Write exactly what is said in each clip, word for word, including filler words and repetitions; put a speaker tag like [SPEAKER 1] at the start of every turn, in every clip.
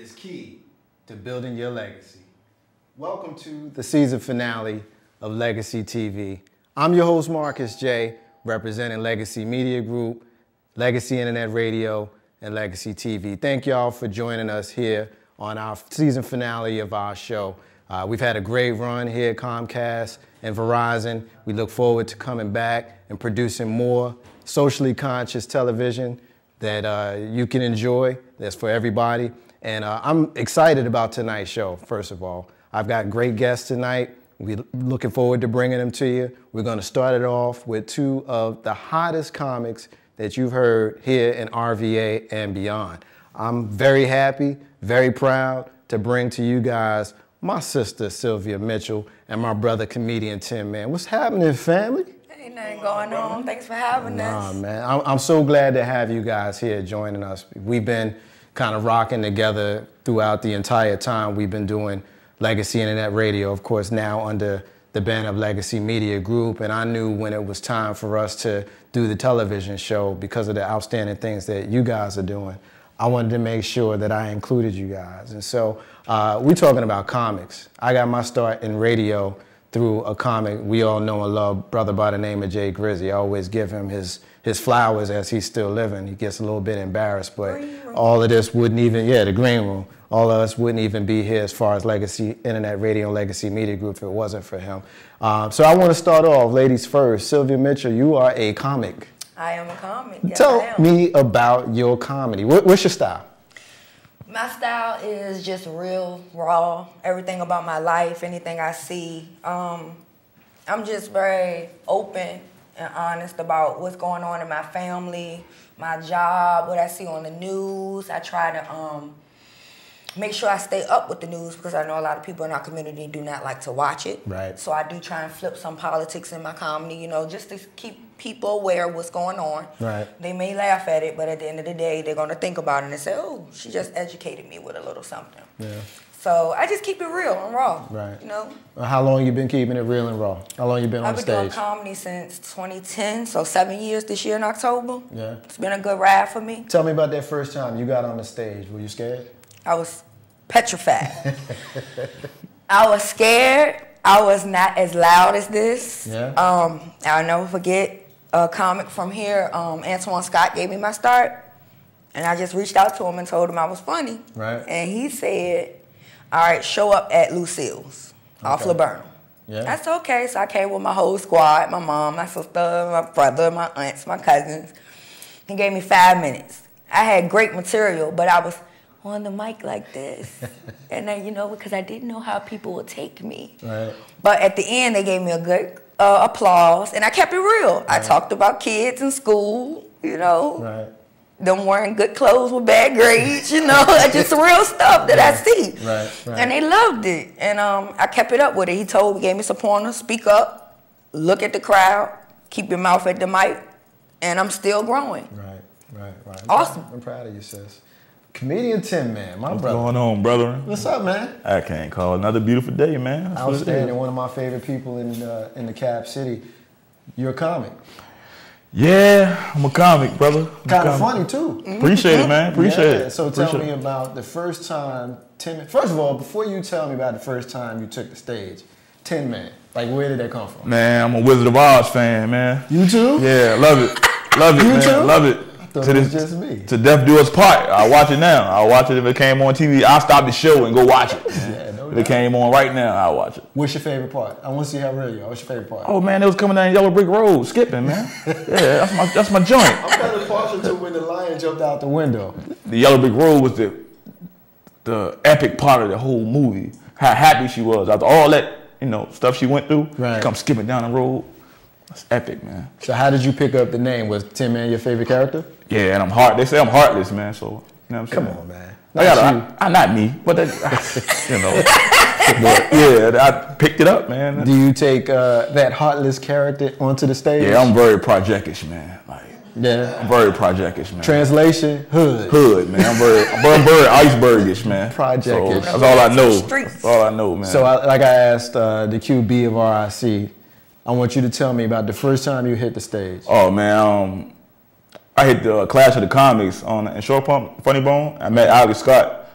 [SPEAKER 1] is key to building your legacy. Welcome to the season finale of Legacy T V. I'm your host, Marcus J., representing Legacy Media Group, Legacy Internet Radio, and Legacy T V. Thank y'all for joining us here on our season finale of our show. Uh, we've had a great run here at Comcast and Verizon. We look forward to coming back and producing more socially conscious television that uh, you can enjoy, that's for everybody. And uh, I'm excited about tonight's show, first of all. I've got great guests tonight. We're looking forward to bringing them to you. We're gonna start it off with two of the hottest comics that you've heard here in R V A and beyond. I'm very happy, very proud to bring to you guys my sister, Sylvia Mitchell, and my brother, comedian Tim Man. What's happening, family?
[SPEAKER 2] Ain't nothing going on. Thanks for having us.
[SPEAKER 1] Nah, man. I'm, I'm so glad to have you guys here joining us. We've been kind of rocking together throughout the entire time we've been doing Legacy Internet Radio, of course, now under the banner of Legacy Media Group. And I knew when it was time for us to do the television show, because of the outstanding things that you guys are doing, I wanted to make sure that I included you guys. And so uh, we're talking about comics. I got my start in radio through a comic we all know and love, brother by the name of Jay Grizzy. I always give him his his flowers as he's still living. He gets a little bit embarrassed, but all of this wouldn't even, yeah, the green room, all of us wouldn't even be here as far as Legacy Internet Radio and Legacy Media Group if it wasn't for him. Um, so I want to start off, ladies first. Sylvia Mitchell, you are a comic.
[SPEAKER 2] I am a comic. Yes,
[SPEAKER 1] Tell
[SPEAKER 2] I am.
[SPEAKER 1] me about your comedy. What, what's your style?
[SPEAKER 2] My style is just real, raw, everything about my life, anything I see. Um, I'm just very open and honest about what's going on in my family, my job, what I see on the news. I try to um, make sure I stay up with the news because I know a lot of people in our community do not like to watch it.
[SPEAKER 1] Right.
[SPEAKER 2] So I do try and flip some politics in my comedy, you know, just to keep people aware of what's going on.
[SPEAKER 1] Right.
[SPEAKER 2] They may laugh at it, but at the end of the day, they're going to think about it and say, oh, she just educated me with a little something.
[SPEAKER 1] Yeah.
[SPEAKER 2] So I just keep it real and raw.
[SPEAKER 1] Right.
[SPEAKER 2] You know?
[SPEAKER 1] How long you been keeping it real and raw? How long you been on
[SPEAKER 2] I've been
[SPEAKER 1] stage?
[SPEAKER 2] doing comedy since twenty ten, so seven years this year in October.
[SPEAKER 1] Yeah.
[SPEAKER 2] It's been a good ride for me.
[SPEAKER 1] Tell me about that first time you got on the stage. Were you scared?
[SPEAKER 2] I was petrified. I was scared. I was not as loud as this.
[SPEAKER 1] Yeah.
[SPEAKER 2] Um, I'll never forget a comic from here, um, Antoine Scott gave me my start, and I just reached out to him and told him I was funny.
[SPEAKER 1] Right.
[SPEAKER 2] And he said, all right, show up at Lucille's off
[SPEAKER 1] Okay.
[SPEAKER 2] Laburnum.
[SPEAKER 1] Yeah.
[SPEAKER 2] That's okay. So I came with my whole squad, my mom, my sister, my brother, my aunts, my cousins. He gave me five minutes. I had great material, but I was on the mic like this. And then, you know, because I didn't know how people would take me.
[SPEAKER 1] Right.
[SPEAKER 2] But at the end, they gave me a good uh, applause, and I kept it real. Right. I talked about kids in school, you know.
[SPEAKER 1] Right.
[SPEAKER 2] Them wearing good clothes with bad grades, you know, just real stuff that I see.
[SPEAKER 1] Right, right.
[SPEAKER 2] And they loved it. And um, I kept it up with it. He told me, gave me some pointers, speak up, look at the crowd, keep your mouth at the mic, and I'm still growing.
[SPEAKER 1] Right, right, right. I'm
[SPEAKER 2] Awesome.
[SPEAKER 1] Proud, I'm proud of you, sis. Comedian Tim Man, my
[SPEAKER 3] What's
[SPEAKER 1] brother.
[SPEAKER 3] going on, brother?
[SPEAKER 1] What's up, man?
[SPEAKER 3] I can't call it another beautiful day, man. That's what it
[SPEAKER 1] Outstanding.
[SPEAKER 3] is.
[SPEAKER 1] One of my favorite people in uh, in the Cap City. You're a comic.
[SPEAKER 3] Yeah, I'm a comic, brother. I'm
[SPEAKER 1] Kind of
[SPEAKER 3] comic.
[SPEAKER 1] funny too.
[SPEAKER 3] Appreciate it, man. Appreciate
[SPEAKER 1] Yeah,
[SPEAKER 3] it.
[SPEAKER 1] So tell
[SPEAKER 3] Appreciate
[SPEAKER 1] me
[SPEAKER 3] it.
[SPEAKER 1] about the first time Tim. First of all, before you tell me about the first time you took the stage, Tin Man. Like, where did that come from?
[SPEAKER 3] Man, I'm a Wizard of Oz fan, man.
[SPEAKER 1] You too?
[SPEAKER 3] Yeah, love it. Love it,
[SPEAKER 1] You
[SPEAKER 3] man.
[SPEAKER 1] too?
[SPEAKER 3] Love it.
[SPEAKER 1] Thought
[SPEAKER 3] To
[SPEAKER 1] it was
[SPEAKER 3] this-
[SPEAKER 1] just me.
[SPEAKER 3] To Death Do Us Part. I'll watch it now. I'll watch it if it came on T V. I'll stop the show and go watch it.
[SPEAKER 1] Yeah, no
[SPEAKER 3] If
[SPEAKER 1] doubt.
[SPEAKER 3] it came on right now, I'll watch it.
[SPEAKER 1] What's your favorite part? I want to see how real you are. What's your favorite part?
[SPEAKER 3] Oh, man, it was coming down Yellow Brick Road, skipping, man. Yeah, that's my that's my joint.
[SPEAKER 1] I'm kind of partial to when the lion jumped out the window.
[SPEAKER 3] The Yellow Brick Road was the the epic part of the whole movie. How happy she was after all that, you know, stuff she went through.
[SPEAKER 1] Right.
[SPEAKER 3] She come skipping down the road. That's epic, man.
[SPEAKER 1] So how did you pick up the name? Was Tin Man your favorite character?
[SPEAKER 3] Yeah, and I'm heart. They say I'm heartless, man. So you know what I'm saying.
[SPEAKER 1] Come on, man.
[SPEAKER 3] I got
[SPEAKER 1] Not
[SPEAKER 3] I, I not me, but that, you know. But yeah, I picked it up, man.
[SPEAKER 1] Do you take uh, that heartless character onto the stage?
[SPEAKER 3] Yeah, I'm very projectish, man. Like
[SPEAKER 1] Yeah.
[SPEAKER 3] I'm very projectish, man.
[SPEAKER 1] Translation: Hood.
[SPEAKER 3] Hood, man. I'm very, I'm very icebergish, man.
[SPEAKER 1] Projectish.
[SPEAKER 3] So that's all I know.
[SPEAKER 2] Streets.
[SPEAKER 3] That's all I know, man.
[SPEAKER 1] So, I, like I asked uh, the Q B of R I C, I want you to tell me about the first time you hit the stage.
[SPEAKER 3] Oh man, um, I hit the Clash of the Comics on in Short Pump, Funny Bone. I met Alex Scott.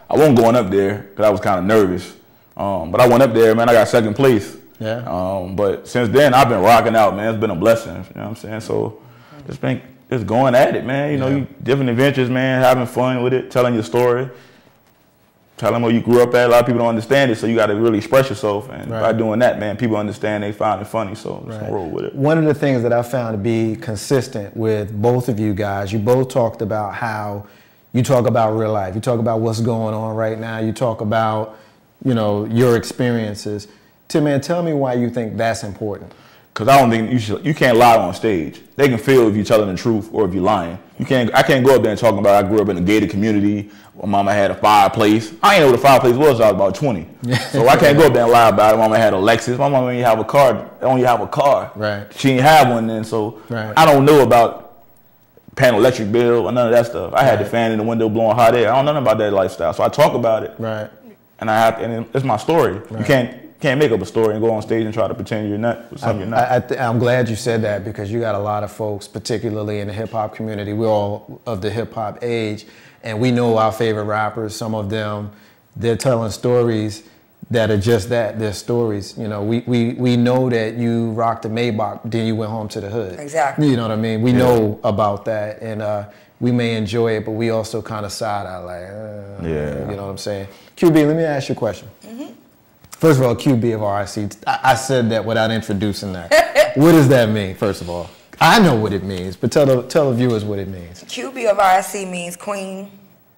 [SPEAKER 3] I wasn't going up there because I was kind of nervous. Um, but I went up there, man. I got second place.
[SPEAKER 1] Yeah.
[SPEAKER 3] Um, but since then, I've been rocking out, man. It's been a blessing. You know what I'm saying? So it's been just going at it, man. You know,
[SPEAKER 1] yeah.
[SPEAKER 3] you, different adventures, man. Having fun with it, telling your story, telling where you grew up at. A lot of people don't understand it, so you got to really express yourself. And right. by doing that, man, people understand. They find it funny, so just right. roll with it.
[SPEAKER 1] One of the things that I found to be consistent with both of you guys, you both talked about how you talk about real life. You talk about what's going on right now. You talk about, you know, your experiences. Tim, man, tell me why you think that's important.
[SPEAKER 3] Because I don't think you should. You can't lie on stage. They can feel if you're telling the truth or if you're lying. You can't. I can't go up there and talking about I grew up in a gated community. My mama had a fireplace. I ain't know what a fireplace was. Until I was about twenty. So I can't go up there and lie about it. My mama had a Lexus. My mama didn't have a car. Only have a car.
[SPEAKER 1] Right.
[SPEAKER 3] She didn't have one then. So
[SPEAKER 1] right.
[SPEAKER 3] I don't know about paying electric bill or none of that stuff. I had
[SPEAKER 1] right.
[SPEAKER 3] the fan in the window blowing hot air. I don't know nothing about that lifestyle. So I talk about it.
[SPEAKER 1] Right.
[SPEAKER 3] And I have to, and it's my story.
[SPEAKER 1] Right.
[SPEAKER 3] You can't. Can't make up a story and go on stage and try to pretend you're not something you're not.
[SPEAKER 1] I, I th- I'm glad you said that because you got a lot of folks, particularly in the hip hop community. We're all of the hip hop age, and we know our favorite rappers. Some of them, they're telling stories that are just that. They're stories. You know, we we we know that you rocked the Maybach, then you went home to the hood.
[SPEAKER 2] Exactly.
[SPEAKER 1] You know what I mean? We
[SPEAKER 3] yeah.
[SPEAKER 1] know about that, and uh, we may enjoy it, but we also kind of side eye like, uh,
[SPEAKER 3] yeah.
[SPEAKER 1] you know what I'm saying? Q B, let me ask you a question. Mm-hmm. First of all, Q B of R I C. I, I said that without introducing that. What does that mean, first of all? I know what it means, but tell the, tell the viewers what it means.
[SPEAKER 2] Q B of R I C means Queen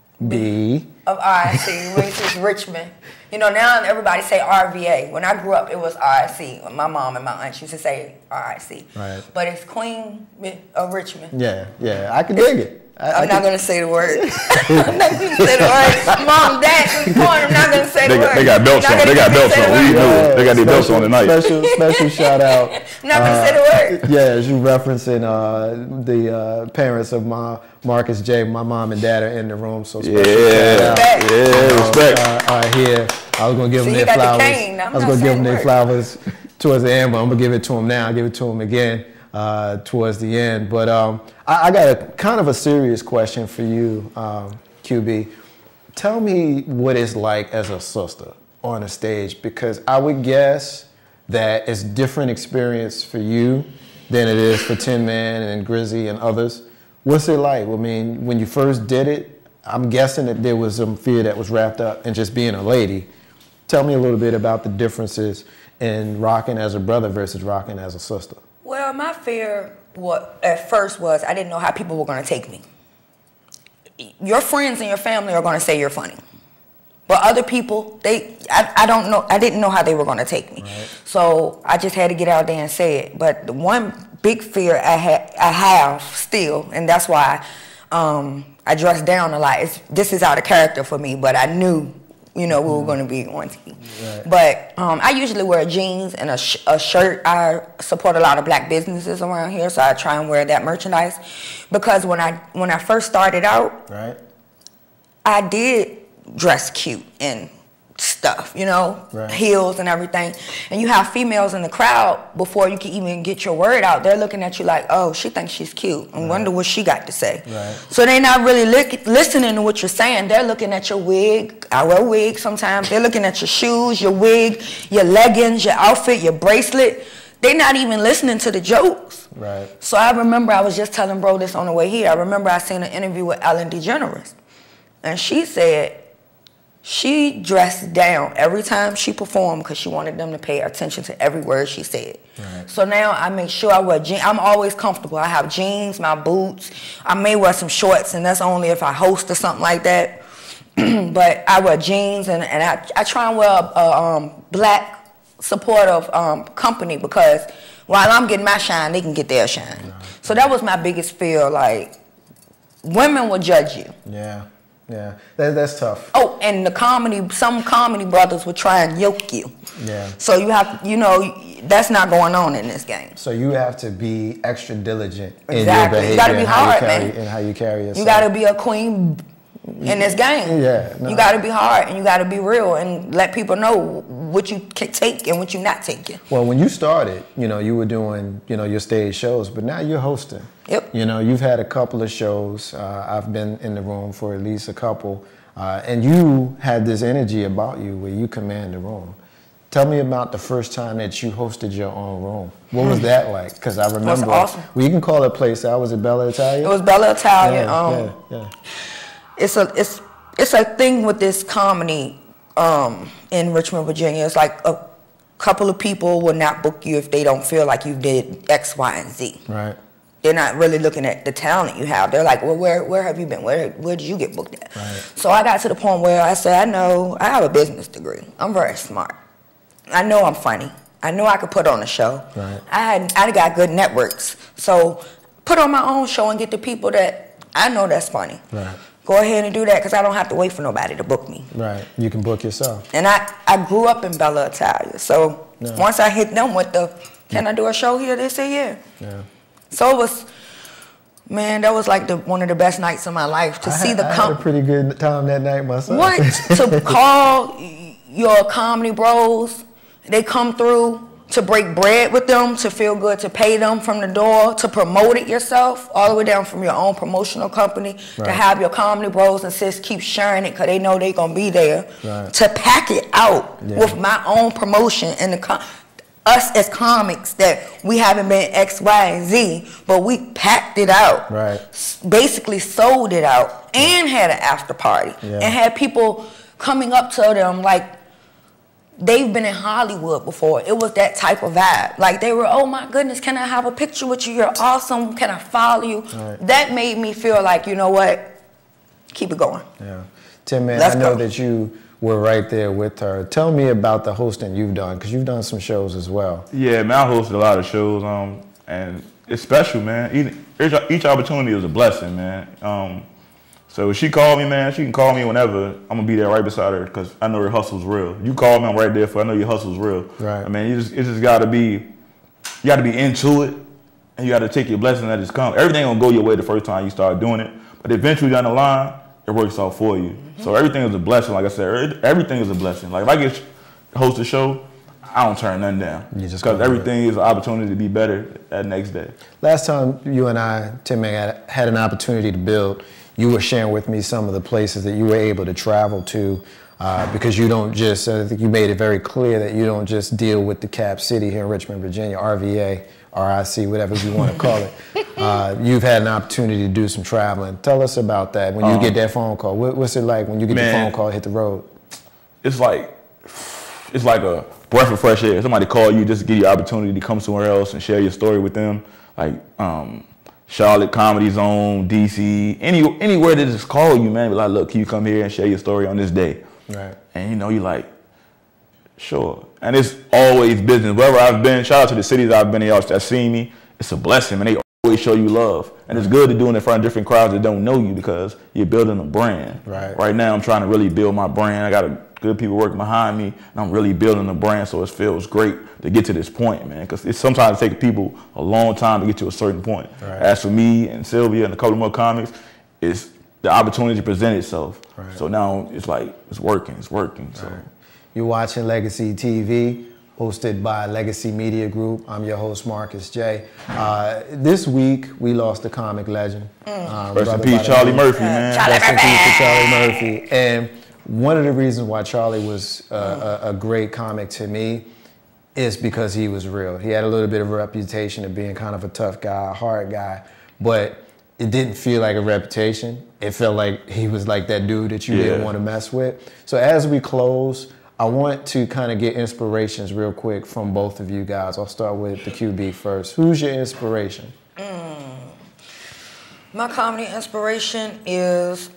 [SPEAKER 1] B
[SPEAKER 2] of R I C, which is Richmond. You know, now everybody say R V A. When I grew up, it was R I C. My mom and my aunt used to say R I C.
[SPEAKER 1] Right.
[SPEAKER 2] But it's Queen of Richmond.
[SPEAKER 1] Yeah, yeah, I can dig it. I,
[SPEAKER 2] I'm
[SPEAKER 1] I
[SPEAKER 2] not going to say the word. I'm not going to say the word. Mom, Dad, I'm not going to say the
[SPEAKER 3] they
[SPEAKER 2] word.
[SPEAKER 3] Got, they got belts on. They got belts on. We know they got these belts on tonight.
[SPEAKER 1] Special, special shout out.
[SPEAKER 2] I'm not going to uh, say the word.
[SPEAKER 1] Yeah, as you referencing uh, the uh, parents of my Marcus J. My mom and dad are in the room, so special
[SPEAKER 3] yeah,
[SPEAKER 1] shout out.
[SPEAKER 3] yeah, respect.
[SPEAKER 1] Uh, uh, here, I was going to give
[SPEAKER 2] See,
[SPEAKER 1] them their flowers.
[SPEAKER 2] The cane.
[SPEAKER 1] I was going to give them their flowers towards the end, but I'm going to give it to them now. I'll give it to them again. Uh, towards the end, but um, I, I got a kind of a serious question for you, um, Q B. Tell me what it's like as a sister on a stage, because I would guess that it's different experience for you than it is for Tin Man and Grizzy and others. What's it like? I mean, when you first did it, I'm guessing that there was some fear that was wrapped up in just being a lady. Tell me a little bit about the differences in rocking as a brother versus rocking as a sister.
[SPEAKER 2] Well, my fear what, at first was I didn't know how people were going to take me. Your friends and your family are going to say you're funny. But other people, they, I, I don't know, I didn't know how they were going to take me. Right. So I just had to get out there and say it. But the one big fear I, ha- I have still, and that's why um, I dress down a lot, it's, this is out of character for me, but I knew you know, we were going to be on T V. Right. But um, I usually wear jeans and a, sh- a shirt. I support a lot of black businesses around here, so I try and wear that merchandise. Because when I when I first started out,
[SPEAKER 1] right.
[SPEAKER 2] I did dress cute and stuff, you know, right. heels and everything. And you have females in the crowd, before you can even get your word out, they're looking at you like, oh, she thinks she's cute. I right. wonder what she got to say.
[SPEAKER 1] Right.
[SPEAKER 2] So they're not really look, listening to what you're saying. They're looking at your wig. I wear wigs sometimes. They're looking at your shoes, your wig, your leggings, your outfit, your bracelet. They're not even listening to the jokes.
[SPEAKER 1] Right.
[SPEAKER 2] So I remember I was just telling bro this on the way here. I remember I seen an interview with Ellen DeGeneres. And she said, she dressed down every time she performed because she wanted them to pay attention to every word she said. Right. So now I make sure I wear jeans. I'm always comfortable. I have jeans, my boots. I may wear some shorts, and that's only if I host or something like that. But I wear jeans, and, and I, I try and wear a, a um, black supportive um, company, because while I'm getting my shine, they can get their shine. Right. So that was my biggest fear, like, women will judge you.
[SPEAKER 1] Yeah. Yeah, that, that's tough.
[SPEAKER 2] Oh, and the comedy, some comedy brothers would try and yoke you.
[SPEAKER 1] Yeah.
[SPEAKER 2] So you have, you know, that's not going on in this game.
[SPEAKER 1] So you have to be extra diligent
[SPEAKER 2] exactly.
[SPEAKER 1] in your behavior.
[SPEAKER 2] You got to be hard,
[SPEAKER 1] carry,
[SPEAKER 2] man.
[SPEAKER 1] And how you carry yourself.
[SPEAKER 2] You got to be a queen in this game.
[SPEAKER 1] Yeah. No.
[SPEAKER 2] You got to be hard, and you got to be real, and let people know what you can take and what you not taking.
[SPEAKER 1] Well, when you started, you know, you were doing, you know, your stage shows, but now you're hosting.
[SPEAKER 2] Yep.
[SPEAKER 1] You know, you've had a couple of shows. Uh, I've been in the room for at least a couple. Uh, and you had this energy about you where you command the room. Tell me about the first time that you hosted your own room. What was that like? Because I remember.
[SPEAKER 2] It was awesome.
[SPEAKER 1] Well, you can call it place out. Was it Bella Italia?
[SPEAKER 2] It was Bella Italia.
[SPEAKER 1] Yeah,
[SPEAKER 2] um,
[SPEAKER 1] yeah, yeah.
[SPEAKER 2] It's a it's it's a thing with this comedy um, in Richmond, Virginia. It's like a couple of people will not book you if they don't feel like you did X, Y, and Z.
[SPEAKER 1] Right.
[SPEAKER 2] They're not really looking at the talent you have. They're like, well, where where have you been? Where where did you get booked at?
[SPEAKER 1] Right.
[SPEAKER 2] So I got to the point where I said, I know I have a business degree. I'm very smart. I know I'm funny. I know I could put on a show.
[SPEAKER 1] Right.
[SPEAKER 2] I had I got good networks. So put on my own show and get the people that I know that's funny.
[SPEAKER 1] Right.
[SPEAKER 2] Go ahead and do that because I don't have to wait for nobody to book me.
[SPEAKER 1] Right. You can book yourself.
[SPEAKER 2] And I, I grew up in Bella Italia. So
[SPEAKER 1] Yeah.
[SPEAKER 2] once I hit them with the, can I do a show here? They say yeah.
[SPEAKER 1] Yeah.
[SPEAKER 2] So it was, man, that was like the one of the best nights of my life to
[SPEAKER 1] I
[SPEAKER 2] see
[SPEAKER 1] had,
[SPEAKER 2] the
[SPEAKER 1] I
[SPEAKER 2] com-
[SPEAKER 1] had a pretty good time that night myself.
[SPEAKER 2] What? To call your comedy bros, they come through to break bread with them, to feel good, to pay them from the door, to promote it yourself, all the way down from your own promotional company,
[SPEAKER 1] Right.
[SPEAKER 2] to have your comedy bros and sis keep sharing it because they know they're going to be there,
[SPEAKER 1] Right.
[SPEAKER 2] to pack it out
[SPEAKER 1] Yeah.
[SPEAKER 2] with my own promotion and the com- us as comics that we haven't been X, Y, and Z, but we packed it out,
[SPEAKER 1] Right.
[SPEAKER 2] s- basically sold it out, and had an after party,
[SPEAKER 1] Yeah.
[SPEAKER 2] and had people coming up to them like they've been in Hollywood before. It was that type of vibe. Like they were, oh my goodness, can I have a picture with you? You're awesome. Can I follow you?
[SPEAKER 1] Right.
[SPEAKER 2] That made me feel like, you know what? Keep it going.
[SPEAKER 1] Yeah. Tim, man,
[SPEAKER 2] Let's
[SPEAKER 1] I know
[SPEAKER 2] go.
[SPEAKER 1] that you were right there with her. Tell me about the hosting you've done, because you've done some shows as well.
[SPEAKER 3] Yeah, man, I hosted a lot of shows, um, and it's special, man. Each, each, each opportunity is a blessing, man. Um, so if she called me, man, she can call me whenever. I'm gonna be there right beside her because I know her hustle's real. You call me, I'm right there for. I know your hustle's real.
[SPEAKER 1] Right.
[SPEAKER 3] I mean, you just it just gotta be, you gotta be into it, and you gotta take your blessing that just comes. Everything gonna go your way the first time you start doing it, but eventually down the line, it works out for you. Mm-hmm. So everything is a blessing. Like I said, everything is a blessing. Like if I get to host a show, I don't turn nothing down.
[SPEAKER 1] You just
[SPEAKER 3] because
[SPEAKER 1] go
[SPEAKER 3] everything is an opportunity to be better that next day.
[SPEAKER 1] Last time you and I, Tim, had, had an opportunity to build, you were sharing with me some of the places that you were able to travel to, uh, because you don't just, I think you made it very clear that you don't just deal with the Cap City here in Richmond, Virginia, R V A, R I C, whatever you want to call it. Uh, you've had an opportunity to do some traveling. Tell us about that. When you
[SPEAKER 3] Um,
[SPEAKER 1] get that phone call, what, what's it like when you get
[SPEAKER 3] man,
[SPEAKER 1] the phone call, hit the road?
[SPEAKER 3] It's like, it's like a breath of fresh air. Somebody call you just to give you an opportunity to come somewhere else and share your story with them. Like um, Charlotte Comedy Zone, D C, any anywhere they just call you, man. Be like, look, can you come here and share your story on this day?
[SPEAKER 1] Right.
[SPEAKER 3] And you know, you like, sure. And it's always business. Wherever I've been, shout out to the cities I've been in, y'all that seen me. It's a blessing, man. They always show you love. And it's good to do it in front of different crowds that don't know you because you're building a brand.
[SPEAKER 1] Right.
[SPEAKER 3] Right now, I'm trying to really build my brand. I got a good people working behind me, and I'm really building a brand, so it feels great to get to this point, man. Because it sometimes takes people a long time to get to a certain point.
[SPEAKER 1] Right.
[SPEAKER 3] As for me and Sylvia and a couple more comics, it's the opportunity to present itself.
[SPEAKER 1] Right.
[SPEAKER 3] So now it's like, it's working, it's working. So.
[SPEAKER 1] Right. You're watching Legacy T V, hosted by Legacy Media Group. I'm your host, Marcus J. Uh, this week, we lost a comic legend.
[SPEAKER 2] Mm.
[SPEAKER 1] Uh,
[SPEAKER 3] Rest in
[SPEAKER 1] brother
[SPEAKER 3] peace,
[SPEAKER 1] by the
[SPEAKER 3] Charlie
[SPEAKER 1] name-
[SPEAKER 3] Murphy, man.
[SPEAKER 2] Charlie
[SPEAKER 1] Rest in
[SPEAKER 2] Murphy.
[SPEAKER 1] peace to Charlie Murphy. And one of the reasons why Charlie was uh, a, a great comic to me is because he was real. He had a little bit of a reputation of being kind of a tough guy, a hard guy, but it didn't feel like a reputation. It felt like he was like that dude that you
[SPEAKER 3] Yeah.
[SPEAKER 1] didn't want to mess with. So as we close, I want to kind of get inspirations real quick from both of you guys. I'll start with the Q B first. Who's your inspiration?
[SPEAKER 2] Mm. My comedy inspiration is,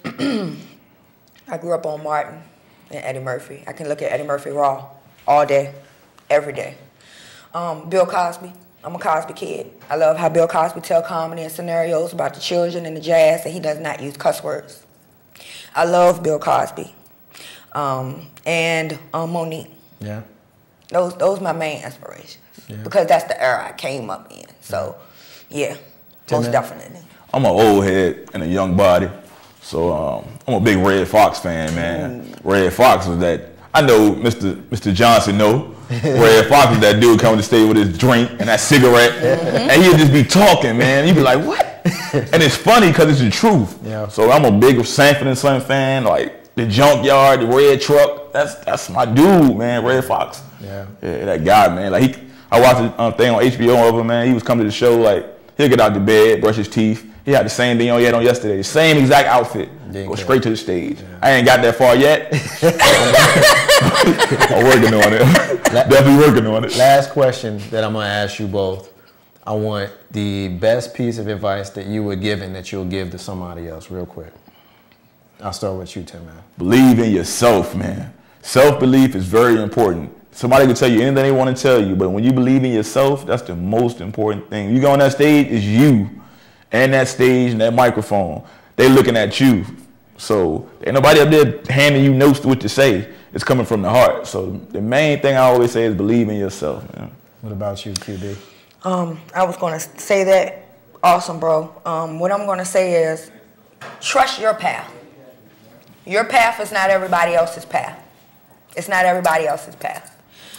[SPEAKER 2] I grew up on Martin and Eddie Murphy. I can look at Eddie Murphy raw all day, every day. Um, Bill Cosby. I'm a Cosby kid. I love how Bill Cosby tell comedy and scenarios about the children and the jazz, and he does not use cuss words. I love Bill Cosby. Um, and um, Monique.
[SPEAKER 1] Yeah.
[SPEAKER 2] Those those my main inspirations.
[SPEAKER 1] Yeah.
[SPEAKER 2] Because that's the era I came up in. So, yeah, most
[SPEAKER 1] Tim,
[SPEAKER 2] definitely.
[SPEAKER 3] I'm an old head and a young body, so um, I'm a big Red Fox fan, man.
[SPEAKER 2] Mm.
[SPEAKER 3] Red Fox was that. I know Mister Mister Johnson know. Red Fox was that dude coming to stay with his drink and that cigarette,
[SPEAKER 2] Mm-hmm.
[SPEAKER 3] and he'd just be talking, man. You'd be like, what? And it's funny because it's the truth.
[SPEAKER 1] Yeah.
[SPEAKER 3] So I'm a big Sanford and Son fan. Like the junkyard, the red truck. That's that's my dude, man. Red Fox.
[SPEAKER 1] Yeah.
[SPEAKER 3] Yeah, that guy, man. Like he, I watched a um, thing on H B O of him, man. He was coming to the show, like he'll get out the bed, brush his teeth. He had the same thing on he had on yesterday, the same exact outfit. Go care. Straight to the stage. Yeah. I ain't got that far yet. I'm working on it. Definitely working on it.
[SPEAKER 1] Last question that I'm gonna ask you both. I want the best piece of advice that you were given that you'll give to somebody else, real quick. I'll start with you, Tim, man.
[SPEAKER 3] Believe in yourself, man. Self-belief is very important. Somebody can tell you anything they want to tell you, but when you believe in yourself, that's the most important thing. You go on that stage, it's you and that stage and that microphone. They looking at you. So ain't nobody up there handing you notes to what to say. It's coming from the heart. So the main thing I always say is believe in yourself, man.
[SPEAKER 1] What about you, Q B?
[SPEAKER 2] Um, I was going to say that. Awesome, bro. Um, what I'm going to say is trust your path. Your path is not everybody else's path. It's not everybody else's path.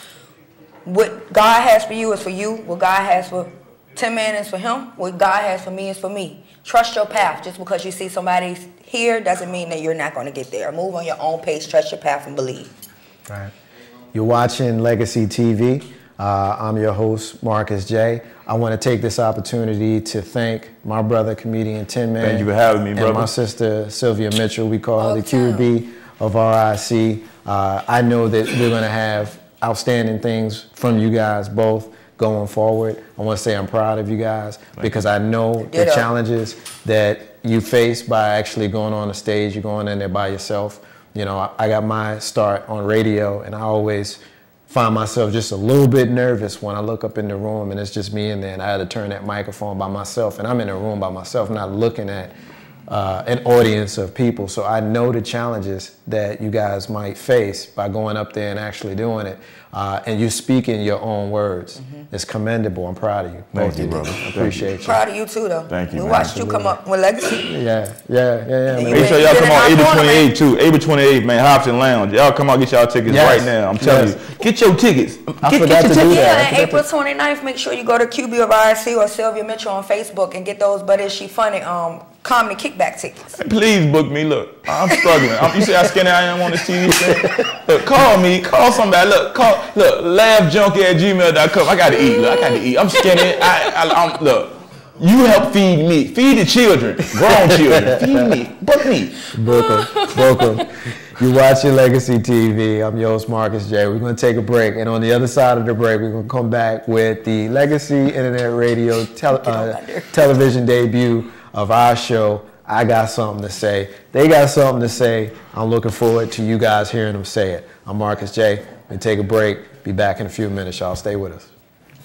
[SPEAKER 2] What God has for you is for you. What God has for Tim Man is for him. What God has for me is for me. Trust your path. Just because you see somebody here doesn't mean that you're not going to get there. Move on your own pace. Trust your path and believe.
[SPEAKER 1] Right. You're watching Legacy T V. Uh, I'm your host, Marcus J. I want to take this opportunity to thank my brother, comedian Tim Man.
[SPEAKER 3] Thank you for having me,
[SPEAKER 1] and
[SPEAKER 3] brother.
[SPEAKER 1] And my sister, Sylvia Mitchell. We call her
[SPEAKER 2] Oh,
[SPEAKER 1] the Q B of R I C. Uh, I know that we're going to have outstanding things from you guys both going forward. I want to say I'm proud of you guys because I know the challenges that you face by actually going on the stage. You're going in there by yourself. You know, I, I got my start on radio, and I always find myself just a little bit nervous when I look up in the room and it's just me in there, and I had to turn that microphone by myself, and I'm in a room by myself, not looking at uh, an audience of people. So I know the challenges that you guys might face by going up there and actually doing it. Uh, and you speak in your own words. Mm-hmm. It's commendable. I'm proud of you.
[SPEAKER 3] Thank you, brother.
[SPEAKER 1] I appreciate you.
[SPEAKER 2] Proud of you too, though.
[SPEAKER 3] Thank you.
[SPEAKER 2] We
[SPEAKER 3] man.
[SPEAKER 2] watched you come up with Legacy.
[SPEAKER 1] Yeah, yeah, yeah, yeah. Man.
[SPEAKER 3] Make sure y'all come on April twenty-eighth too. April twenty-eighth, man. Hobson Lounge. Y'all come out, get y'all tickets yes. right now. I'm telling yes. you, get your tickets.
[SPEAKER 1] I
[SPEAKER 3] get,
[SPEAKER 1] forgot
[SPEAKER 3] get
[SPEAKER 1] to
[SPEAKER 3] your
[SPEAKER 1] do
[SPEAKER 3] tickets.
[SPEAKER 1] that.
[SPEAKER 2] Yeah, and April twenty-ninth, make sure you go to Q B of R I C or Sylvia Mitchell on Facebook and get those But Is She Funny um comedy kickback tickets.
[SPEAKER 3] Hey, please book me. Look, I'm struggling. I'm, you see how skinny I am on this T V thing? Look, call me. Call somebody. Look, call. Look, laughjunkie at gmail dot com. I got to eat. Look, I got to eat. I'm skinny. I, I, I'm, look, you help feed me. Feed the children. Grown children. Feed me. Book me.
[SPEAKER 1] Book them. Book them. You're watching Legacy T V. I'm your host, Marcus J. We're going to take a break. And on the other side of the break, we're going to come back with the Legacy Internet Radio tele, uh, television debut of our show. I got something to say. They got something to say. I'm looking forward to you guys hearing them say it. I'm Marcus J. We'll take a break. Be back in a few minutes, y'all. Stay with us.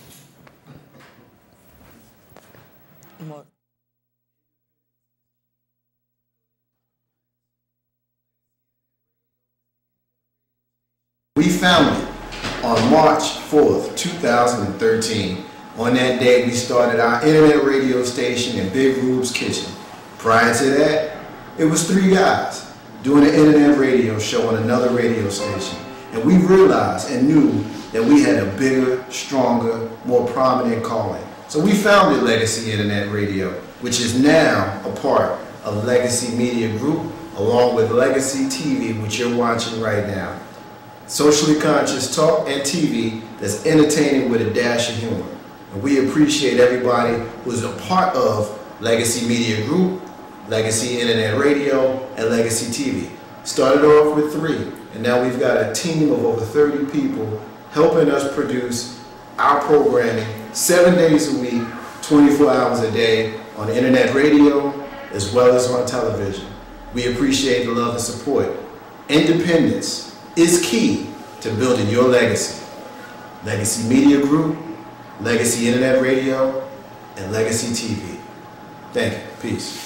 [SPEAKER 1] We founded on March fourth, two thousand thirteen. On that day, we started our internet radio station in Big Rube's kitchen. Prior to that, it was three guys doing an internet radio show on another radio station. And we realized and knew that we had a bigger, stronger, more prominent calling. So we founded Legacy Internet Radio, which is now a part of Legacy Media Group, along with Legacy T V, which you're watching right now. Socially conscious talk and T V that's entertaining with a dash of humor. And we appreciate everybody who's a part of Legacy Media Group, Legacy Internet Radio, and Legacy T V. Started off with three, and now we've got a team of over thirty people helping us produce our programming seven days a week, twenty-four hours a day on internet radio as well as on television. We appreciate the love and support. Independence is key to building your legacy. Legacy Media Group, Legacy Internet Radio, and Legacy T V. Thank you. Peace.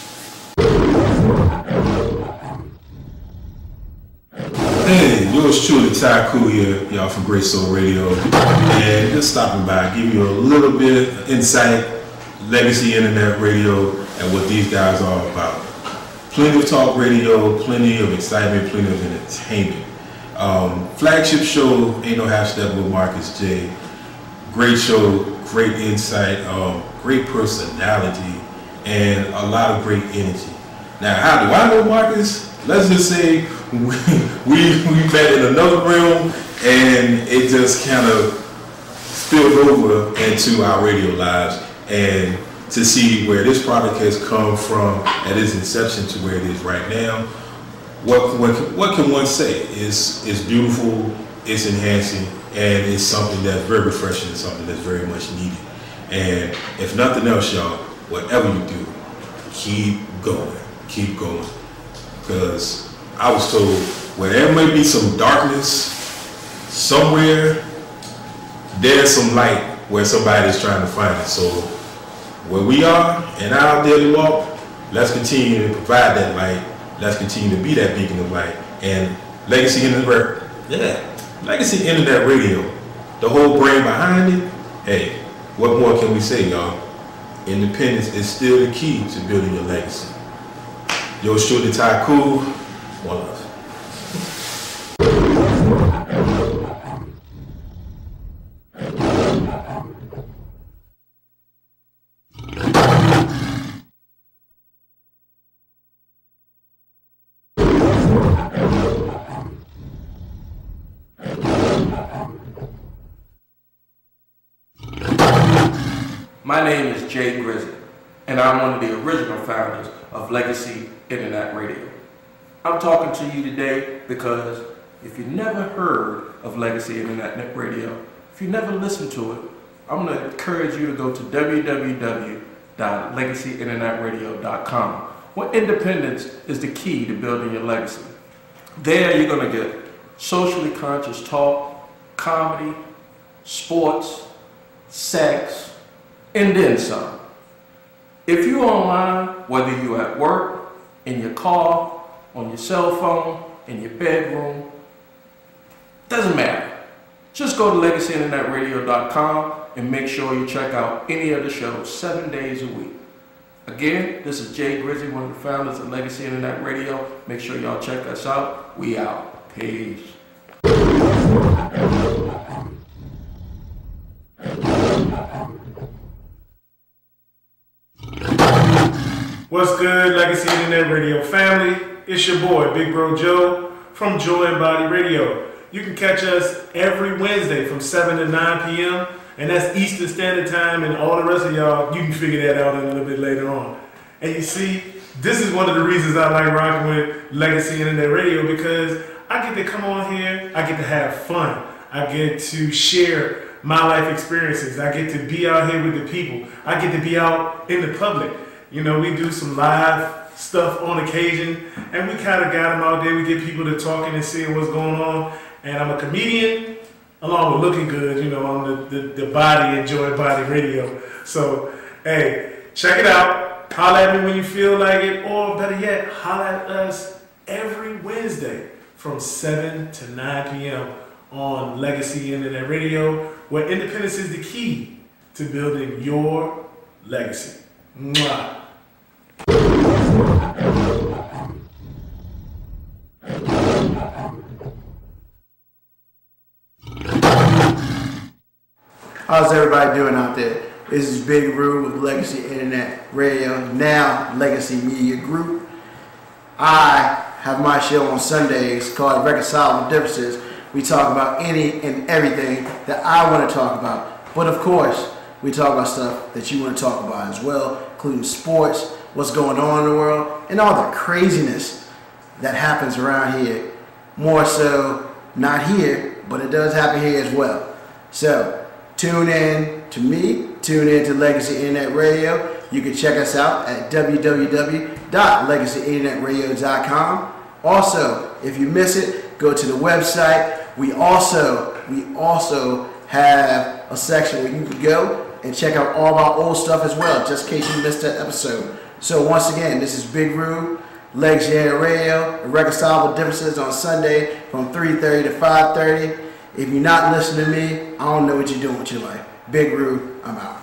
[SPEAKER 4] Hey, yours truly, Ty Cool here, y'all from Great Soul Radio. And just stopping by, give you a little bit of insight, Legacy Internet Radio, and what these guys are all about. Plenty of talk radio, plenty of excitement, plenty of entertainment. Um, flagship show, Ain't No Half Step with Marcus J. Great show, great insight, um, great personality, and a lot of great energy. Now, how do I know Marcus? Let's just say we, we, we met in another room and it just kind of spilled over into our radio lives. And to see where this product has come from at its inception to where it is right now, what, what, what can one say? It's, it's beautiful, it's enhancing, and it's something that's very refreshing and something that's very much needed. And if nothing else, y'all, whatever you do, keep going, keep going. Because I was told where there may be some darkness somewhere, there's some light where somebody's trying to find it. So where we are in our daily walk, let's continue to provide that light. Let's continue to be that beacon of light. And Legacy Internet, yeah, Legacy Internet Radio, the whole brain behind it, hey, what more can we say, y'all? Independence is still the key to building your legacy. Yours truly, Ty Cool, one love.
[SPEAKER 5] My name is Jay Grizzly, and I'm one of the original founders of Legacy Internet Radio. I'm talking to you today because if you never heard of Legacy Internet Radio, if you never listened to it, I'm going to encourage you to go to w w w dot legacy internet radio dot com, where independence is the key to building your legacy. There you're going to get socially conscious talk, comedy, sports, sex, and then some. If you're online, whether you're at work, in your car, on your cell phone, in your bedroom, doesn't matter. Just go to legacy internet radio dot com and make sure you check out any of the shows seven days a week. Again, this is Jay Grizzly, one of the founders of Legacy Internet Radio. Make sure y'all check us out. We out. Peace.
[SPEAKER 6] What's good, Legacy Internet Radio family? It's your boy, Big Bro Joe from Joy and Body Radio. You can catch us every Wednesday from seven to nine p m and that's Eastern Standard Time, and all the rest of y'all, you can figure that out a little bit later on. And you see, this is one of the reasons I like rocking with Legacy Internet Radio, because I get to come on here, I get to have fun, I get to share my life experiences, I get to be out here with the people, I get to be out in the public. You know, we do some live stuff on occasion, and we kind of got them out there. We get people to talking and seeing what's going on. And I'm a comedian, along with looking good, you know, on the, the, the Body and Joy Body Radio. So, hey, check it out. Holler at me when you feel like it, or better yet, holler at us every Wednesday from seven to nine p m on Legacy Internet Radio, where independence is the key to building your legacy. Mwah.
[SPEAKER 7] How's everybody doing out there? This is Big Roo with Legacy Internet Radio, now Legacy Media Group. I have my show on Sundays called Reconciling Differences. We talk about any and everything that I want to talk about. But of course, we talk about stuff that you want to talk about as well, including sports, what's going on in the world, and all the craziness that happens around here. More so, not here, but it does happen here as well. So, tune in to me, tune in to Legacy Internet Radio. You can check us out at w w w dot legacy internet radio dot com. Also, if you miss it, go to the website. We also, we also have a section where you can go and check out all of our old stuff as well, just in case you missed that episode. So once again, this is Big Roo, Legacy Internet Radio, Irreconcilable Differences on Sunday from three thirty to five thirty. If you're not listening to me, I don't know what you're doing with your life. Big Roo, I'm out.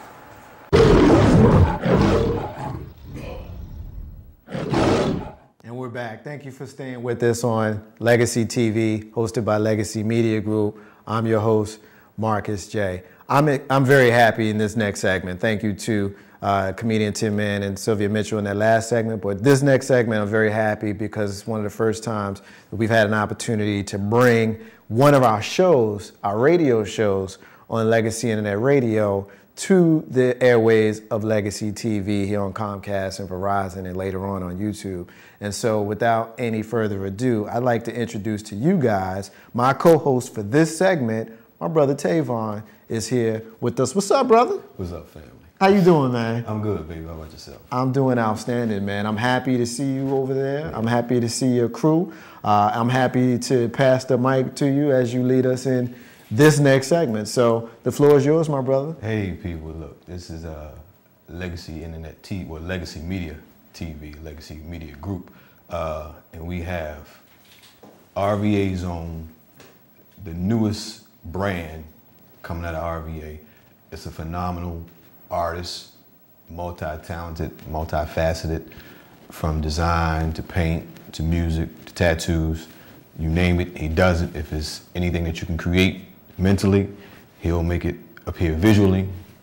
[SPEAKER 1] And we're back. Thank you for staying with us on Legacy T V, hosted by Legacy Media Group. I'm your host, Marcus J. I'm, I'm very happy in this next segment. Thank you to uh, comedian Tim Mann and Sylvia Mitchell in that last segment. But this next segment, I'm very happy because it's one of the first times that we've had an opportunity to bring one of our shows, our radio shows on Legacy Internet Radio, to the airways of Legacy T V here on Comcast and Verizon and later on on YouTube. And so without any further ado, I'd like to introduce to you guys my co-host for this segment. My brother Tavon is here with us. What's up, brother?
[SPEAKER 8] What's up, family?
[SPEAKER 1] How you doing, man?
[SPEAKER 8] I'm good, baby. How about yourself?
[SPEAKER 1] I'm doing outstanding, man. I'm happy to see you over there. I'm happy to see your crew. Uh, I'm happy to pass the mic to you as you lead us in this next segment. So the floor is yours, my brother.
[SPEAKER 8] Hey, people, look, this is uh, Legacy Internet T V, well, Legacy Media T V, Legacy Media Group. Uh, and we have R V A Zone, the newest brand coming out of R V A. It's a phenomenal artist, multi-talented, multifaceted, from design to paint to music to tattoos. You name it, he does it. If it's anything that you can create mentally, he'll make it appear visually.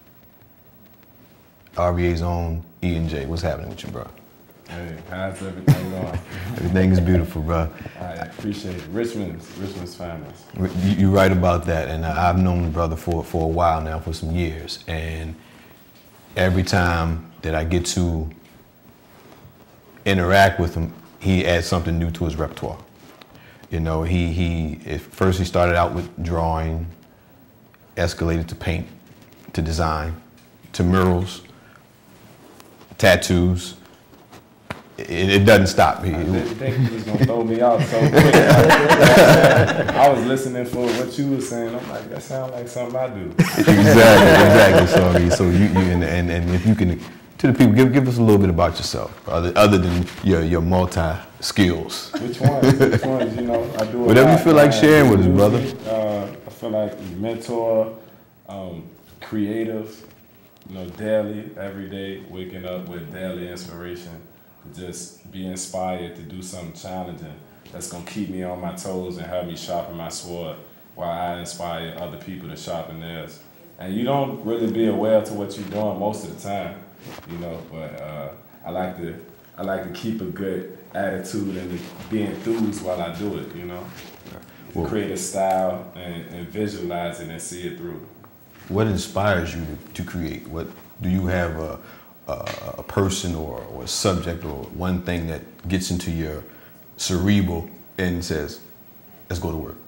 [SPEAKER 8] R V A's own E and J, what's happening with you, bro?
[SPEAKER 9] Hey, how's everything going?
[SPEAKER 8] Everything is beautiful, bro.
[SPEAKER 9] I appreciate it. Richmond's, Richmond's famous.
[SPEAKER 8] You're right about that, and I've known the brother for, for a while now, for some years, and every time that I get to interact with him, he adds something new to his repertoire. You know, he, he at first he started out with drawing, escalated to paint, to design, to murals, tattoos. It, it doesn't stop.
[SPEAKER 9] I didn't think he was going to throw me out so quick. I was listening for what you were saying. I'm like, that sounds like something I do.
[SPEAKER 8] Exactly, exactly. So, I mean, so you, you and, and, and if you can, to the people, give, give us a little bit about yourself, other, other than your, your multi-skills.
[SPEAKER 9] Which ones? Which ones? You know, I do a
[SPEAKER 8] Whatever
[SPEAKER 9] lot,
[SPEAKER 8] you feel like
[SPEAKER 9] man.
[SPEAKER 8] sharing with us, brother.
[SPEAKER 9] Uh, I feel like mentor, um, creative, you know, daily, every day, waking up with daily inspiration. Just be inspired to do something challenging that's gonna keep me on my toes and help me sharpen my sword while I inspire other people to sharpen theirs. And you don't really be aware to what you're doing most of the time, you know, but uh, I like to I like to keep a good attitude and be enthused while I do it, you know. Well, create a style and, and visualize it and see it through.
[SPEAKER 8] What inspires you to, to create? What do you have a Uh, a person or, or a subject or one thing that gets into your cerebral and says, let's go to work?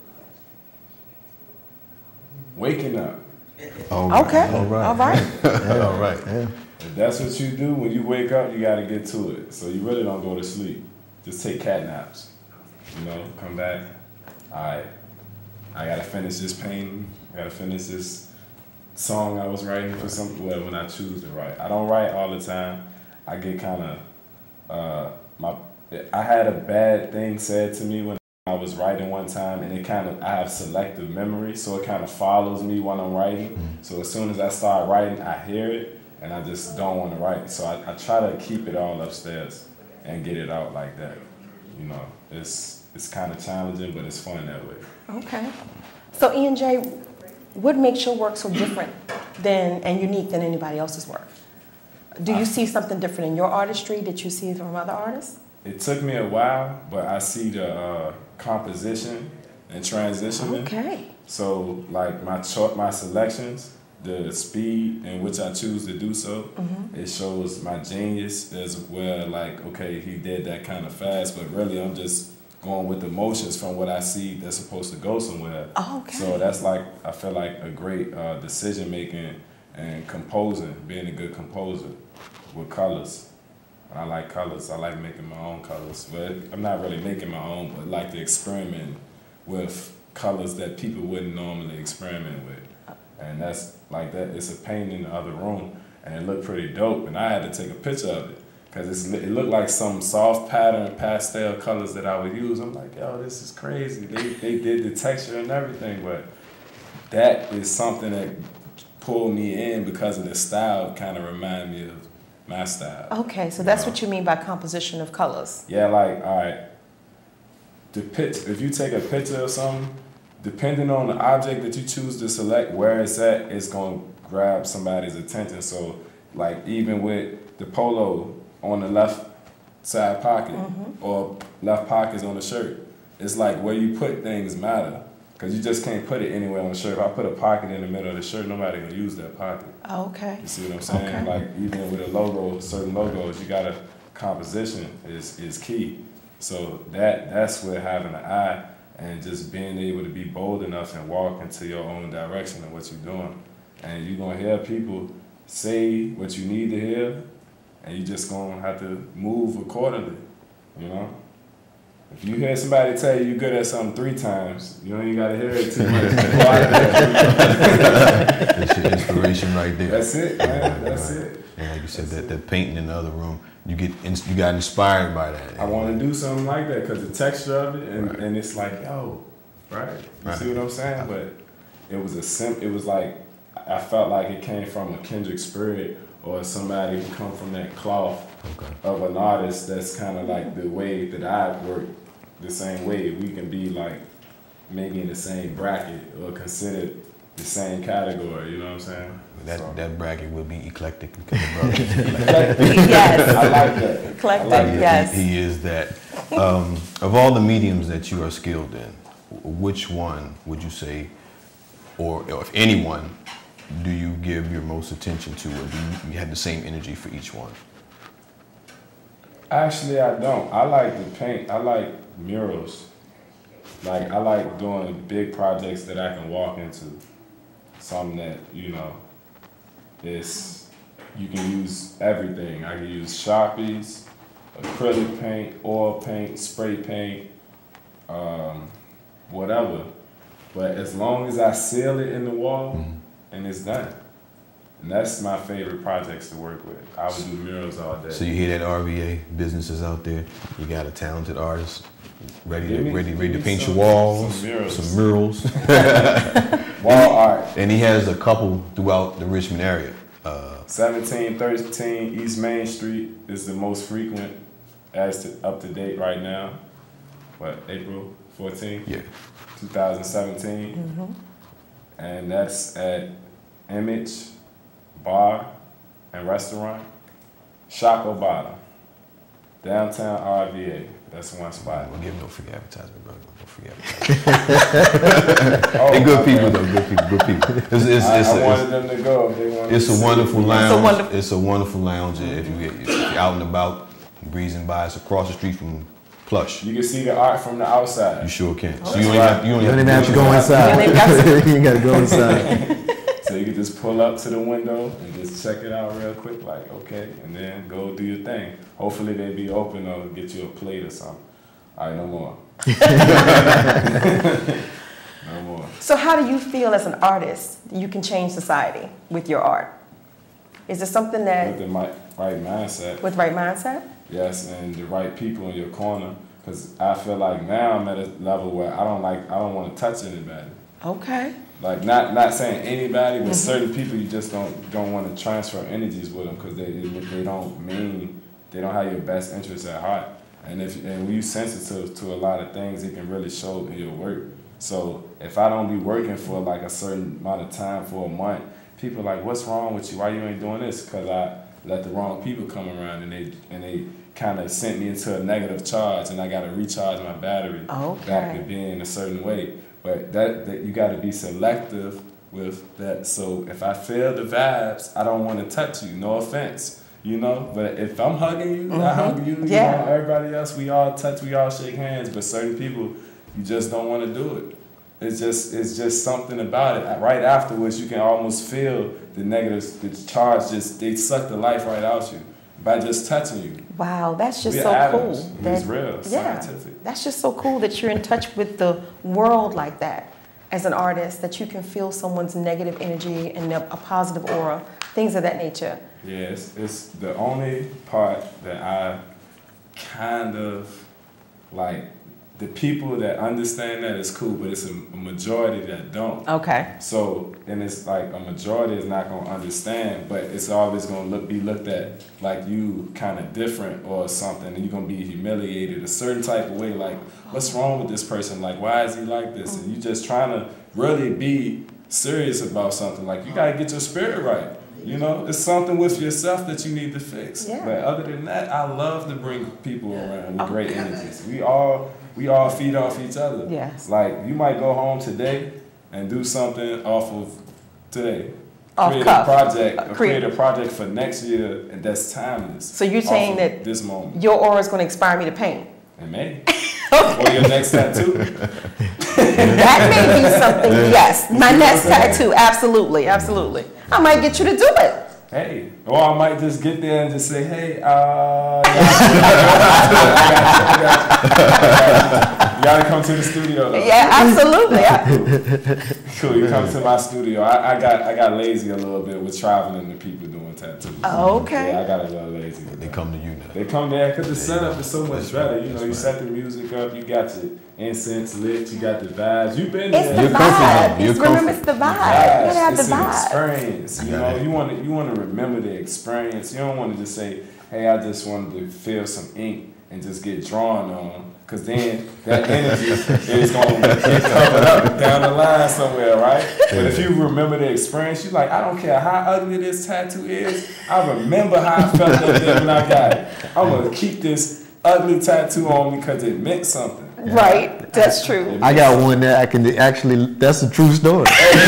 [SPEAKER 9] Waking up.
[SPEAKER 8] All right.
[SPEAKER 2] Okay.
[SPEAKER 8] All right.
[SPEAKER 2] All right.
[SPEAKER 8] Yeah. All right. Yeah.
[SPEAKER 9] If that's what you do when you wake up, you got to get to it. So you really don't go to sleep. Just take cat naps. You know, come back. All right. I got to finish this painting. I got to finish this song I was writing for some, well, when I choose to write. I don't write all the time. I get kind of, uh, my, I had a bad thing said to me when I was writing one time, and it kind of, I have selective memory, so it kind of follows me when I'm writing. Mm-hmm. So as soon as I start writing, I hear it, and I just don't want to write. So I, I try to keep it all upstairs and get it out like that. You know, it's, it's kind of challenging, but it's fun that way.
[SPEAKER 10] Okay. So E and J, what makes your work so different than and unique than anybody else's work? Do you see something different in your artistry that you see from other artists?
[SPEAKER 9] It took me a while, but I see the uh, composition and transitioning.
[SPEAKER 10] Okay.
[SPEAKER 9] So, like my chart, my selections, the speed in which I choose to do so, mm-hmm. it shows my genius as well. Like, okay, he did that kind of fast, but really I'm just going with the motions from what I see that's supposed to go somewhere.
[SPEAKER 10] Oh, okay.
[SPEAKER 9] So that's like, I feel like a great uh, decision making and composing, being a good composer with colors. I like colors, I like making my own colors. But I'm not really making my own, but I like to experiment with colors that people wouldn't normally experiment with. And that's like that, it's a painting in the other room and it looked pretty dope and I had to take a picture of it. Because it looked like some soft pattern pastel colors that I would use. I'm like, yo, this is crazy. They, they did the texture and everything, but that is something that pulled me in because of the style, kind of remind me of my style.
[SPEAKER 10] Okay, so that's
[SPEAKER 9] know?
[SPEAKER 10] what you mean by composition of colors.
[SPEAKER 9] Yeah, like, all right, the pitch, if you take a picture of something, depending on the object that you choose to select, where it's at, it's going to grab somebody's attention. So Like even with the polo on the left side pocket mm-hmm. or left pockets on the shirt, it's like where you put things matter. Because you just can't put it anywhere on the shirt. If I put a pocket in the middle of the shirt, nobody gonna use that pocket.
[SPEAKER 10] Oh, okay.
[SPEAKER 9] You see what I'm saying?
[SPEAKER 10] Okay.
[SPEAKER 9] Like even with a logo, certain logos, you gotta, composition is, is key. So that that's where having an eye and just being able to be bold enough and walk into your own direction of what you're doing. And you're gonna hear people say what you need to hear, and you just gonna have to move accordingly, you know? If you hear somebody tell you you're good at something three times, you don't even gotta hear it too much.
[SPEAKER 8] That's your inspiration right there.
[SPEAKER 9] That's it, man. That's
[SPEAKER 8] right.
[SPEAKER 9] it.
[SPEAKER 8] And like you said, that, that painting in the other room, you get you got inspired by that.
[SPEAKER 9] I want to do something like that because the texture of it, and, right. and it's like, yo, right? You
[SPEAKER 8] right.
[SPEAKER 9] see what I'm saying? But it was a sim. It was like I felt like it came from a kindred spirit or somebody who come from that cloth okay. of an artist. That's kind of like the way that I work. The same way we can be like maybe in the same bracket or considered the same category, you know what I'm saying?
[SPEAKER 8] That
[SPEAKER 9] so.
[SPEAKER 8] that bracket would be eclectic.
[SPEAKER 10] Yes.
[SPEAKER 9] I like that.
[SPEAKER 10] Eclectic,
[SPEAKER 9] I like
[SPEAKER 10] yes.
[SPEAKER 8] He, he is that. Um, of all the mediums that you are skilled in, which one would you say, or, or if anyone, do you give your most attention to, or do you, you have the same energy for each one?
[SPEAKER 9] Actually, I don't. I like to paint. I like murals. Like, I like doing big projects that I can walk into. Something that, you know, is, you can use everything. I can use Sharpies, acrylic paint, oil paint, spray paint, um, whatever. But as long as I seal it in the wall, mm-hmm. and it's done. And that's my favorite projects to work with. I would do murals all day.
[SPEAKER 8] So you hear that, R V A businesses out there? You got a talented artist ready to,
[SPEAKER 9] me,
[SPEAKER 8] ready, ready to paint
[SPEAKER 9] some,
[SPEAKER 8] your walls,
[SPEAKER 9] some murals.
[SPEAKER 8] Some murals.
[SPEAKER 9] Wall art.
[SPEAKER 8] And he has a couple throughout the Richmond area. Uh,
[SPEAKER 9] seventeen thirteen East Main Street is the most frequent, as to up to date right now. What, April fourteenth?
[SPEAKER 8] Yeah.
[SPEAKER 9] twenty seventeen.
[SPEAKER 10] Mm-hmm.
[SPEAKER 9] And that's at Image Bar and Restaurant, Shockoe Bottom, downtown R V A. That's one spot.
[SPEAKER 8] We'll give no free advertisement, bro. No free advertisement. oh, They're good people, though. Good people. Good people. It's, it's,
[SPEAKER 9] I,
[SPEAKER 8] it's
[SPEAKER 9] I
[SPEAKER 8] a,
[SPEAKER 9] wanted
[SPEAKER 8] it's,
[SPEAKER 9] them to go. If they wanted
[SPEAKER 8] it's
[SPEAKER 9] to
[SPEAKER 8] a wonderful lounge.
[SPEAKER 10] It's a wonderful,
[SPEAKER 8] it's a wonderful lounge. If you get if you're out and about, breezing by, it's across the street from Plush.
[SPEAKER 9] You can see the art from the outside.
[SPEAKER 8] You sure can.
[SPEAKER 10] Oh,
[SPEAKER 8] so you don't have, you don't
[SPEAKER 1] You
[SPEAKER 8] have,
[SPEAKER 1] don't
[SPEAKER 8] to,
[SPEAKER 1] even have to go inside. You gotta go inside.
[SPEAKER 9] So you can just pull up to the window and just check it out real quick, like, okay, and then go do your thing. Hopefully they be open or get you a plate or something. All right, no more. No more.
[SPEAKER 10] So how do you feel as an artist you can change society with your art? Is it something that...
[SPEAKER 9] With the right mindset.
[SPEAKER 10] With right mindset?
[SPEAKER 9] Yes, and the right people in your corner. Because I feel like now I'm at a level where I don't like, I don't want to touch anybody.
[SPEAKER 10] Okay.
[SPEAKER 9] Like, not not saying anybody, but
[SPEAKER 10] mm-hmm.
[SPEAKER 9] certain people you just don't don't want to transfer energies with them because they, they don't mean, they don't have your best interests at heart. And if and when you're sensitive to a lot of things, it can really show in your work. So if I don't be working for like a certain amount of time for a month, people are like, what's wrong with you? Why you ain't doing this? Because I let the wrong people come around and they and they kind of sent me into a negative charge and I got to recharge my battery
[SPEAKER 10] okay.
[SPEAKER 9] back to being a certain way. But that, that you got to be selective with that. So if I feel the vibes, I don't want to touch you. No offense, you know. But if I'm hugging you, mm-hmm. I hug you. You
[SPEAKER 10] yeah.
[SPEAKER 9] know, everybody else, we all touch, we all shake hands. But certain people, you just don't want to do it. It's just, it's just something about it. Right afterwards, you can almost feel the negative, the charge. Just they suck the life right out you by just touching you.
[SPEAKER 10] Wow, that's just
[SPEAKER 9] We're
[SPEAKER 10] so
[SPEAKER 9] atoms.
[SPEAKER 10] cool.
[SPEAKER 9] It's
[SPEAKER 10] that,
[SPEAKER 9] real,
[SPEAKER 10] yeah,
[SPEAKER 9] scientific.
[SPEAKER 10] That's just so cool that you're in touch with the world like that as an artist, that you can feel someone's negative energy and a, a positive aura, things of that nature.
[SPEAKER 9] Yeah, it's, it's the only part that I kind of like. The people that understand that is cool, but it's a, a majority that don't.
[SPEAKER 10] Okay.
[SPEAKER 9] So, and it's like a majority is not gonna understand, but it's always gonna look be looked at like you kind of different or something, and you're gonna be humiliated a certain type of way. Like, what's wrong with this person? Like, why is he like this? And you just trying to really be serious about something. Like, you gotta get your spirit right. You know, it's something with yourself that you need to fix.
[SPEAKER 10] Yeah.
[SPEAKER 9] But other than that, I love to bring people around with great energies. We all we all feed off each other.
[SPEAKER 10] Yes.
[SPEAKER 9] Like you might go home today and do something off of today.
[SPEAKER 10] Off
[SPEAKER 9] create
[SPEAKER 10] cuff.
[SPEAKER 9] a project,
[SPEAKER 10] Uh,
[SPEAKER 9] or
[SPEAKER 10] create-
[SPEAKER 9] create a project for next year, and that's timeless.
[SPEAKER 10] So you're
[SPEAKER 9] off
[SPEAKER 10] saying
[SPEAKER 9] of
[SPEAKER 10] that
[SPEAKER 9] this moment,
[SPEAKER 10] your aura is going to inspire me to paint?
[SPEAKER 9] it may, or your next tattoo.
[SPEAKER 10] That may be something, yes. My next tattoo, absolutely, absolutely. I might get you to do it.
[SPEAKER 9] Hey, or I might just get there and just say, hey, uh, you gotta come to the studio though.
[SPEAKER 10] Yeah, absolutely. Yeah.
[SPEAKER 9] Cool, you come to my studio. I, I got I got lazy a little bit with traveling to people doing tattoos.
[SPEAKER 10] Oh, okay.
[SPEAKER 9] Yeah, I got a little lazy. With
[SPEAKER 8] They
[SPEAKER 9] that.
[SPEAKER 8] come to you now.
[SPEAKER 9] They come there because the setup is so much
[SPEAKER 8] That's
[SPEAKER 9] better.
[SPEAKER 8] right,
[SPEAKER 9] You know,
[SPEAKER 8] that's
[SPEAKER 9] you
[SPEAKER 8] right.
[SPEAKER 9] set the music up, you got your incense lit, you got the vibes. You've been
[SPEAKER 10] It's
[SPEAKER 9] there.
[SPEAKER 10] the
[SPEAKER 8] You're comfy
[SPEAKER 10] vibe.
[SPEAKER 8] zone. You're
[SPEAKER 10] It's, remember, it's the vibe. You gotta have the
[SPEAKER 9] it's an
[SPEAKER 10] vibe.
[SPEAKER 9] experience. You
[SPEAKER 8] You
[SPEAKER 9] know,
[SPEAKER 8] gotta-
[SPEAKER 9] you want to you want to remember the experience. You don't want to just say, "Hey, I just wanted to feel some ink and just get drawn on," because then that energy is going to get covered up down the line somewhere, right? But if you remember the experience, you're like, I don't care how ugly this tattoo is. I remember how I felt that day when I got it. I'm gonna keep this ugly tattoo on me because it meant something.
[SPEAKER 10] Right, that's true.
[SPEAKER 1] I got one that I can actually, that's a true story.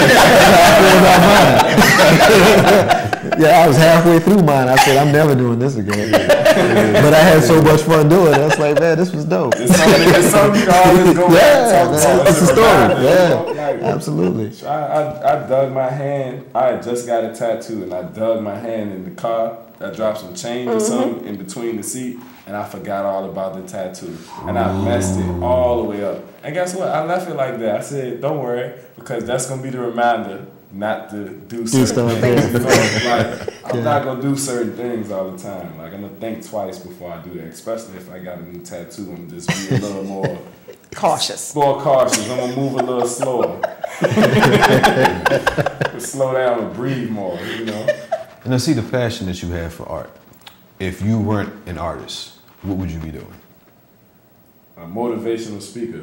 [SPEAKER 1] Yeah, I was halfway through mine. I said, I'm never doing this again. But I had so much fun doing it. I was like, man, this was dope.
[SPEAKER 9] It's something, it's something you can always go back and
[SPEAKER 1] Yeah,
[SPEAKER 9] talk
[SPEAKER 1] that's,
[SPEAKER 9] about.
[SPEAKER 1] that's the
[SPEAKER 9] It's a
[SPEAKER 1] story.
[SPEAKER 9] reminder, you know?
[SPEAKER 1] Yeah,
[SPEAKER 9] Like,
[SPEAKER 1] absolutely.
[SPEAKER 9] I, I, I dug my hand. I had just got a tattoo, and I dug my hand in the car. I dropped some change or something in between the seat, and I forgot all about the tattoo, and I messed it all the way up. And guess what? I left it like that. I said, "Don't worry, because that's gonna be the reminder not to do certain
[SPEAKER 1] stuff,
[SPEAKER 9] things."
[SPEAKER 1] yeah.
[SPEAKER 9] You know? Like, I'm
[SPEAKER 1] Yeah.
[SPEAKER 9] not gonna do certain things all the time. Like I'm gonna think twice before I do that, especially if I got a new tattoo. I'm just be a little more.
[SPEAKER 10] Cautious.
[SPEAKER 9] More cautious. I'm gonna move a little slower. Slow down and breathe more, you know.
[SPEAKER 8] And I see the passion that you have for art. If you weren't an artist, what would you be doing?
[SPEAKER 9] A motivational speaker.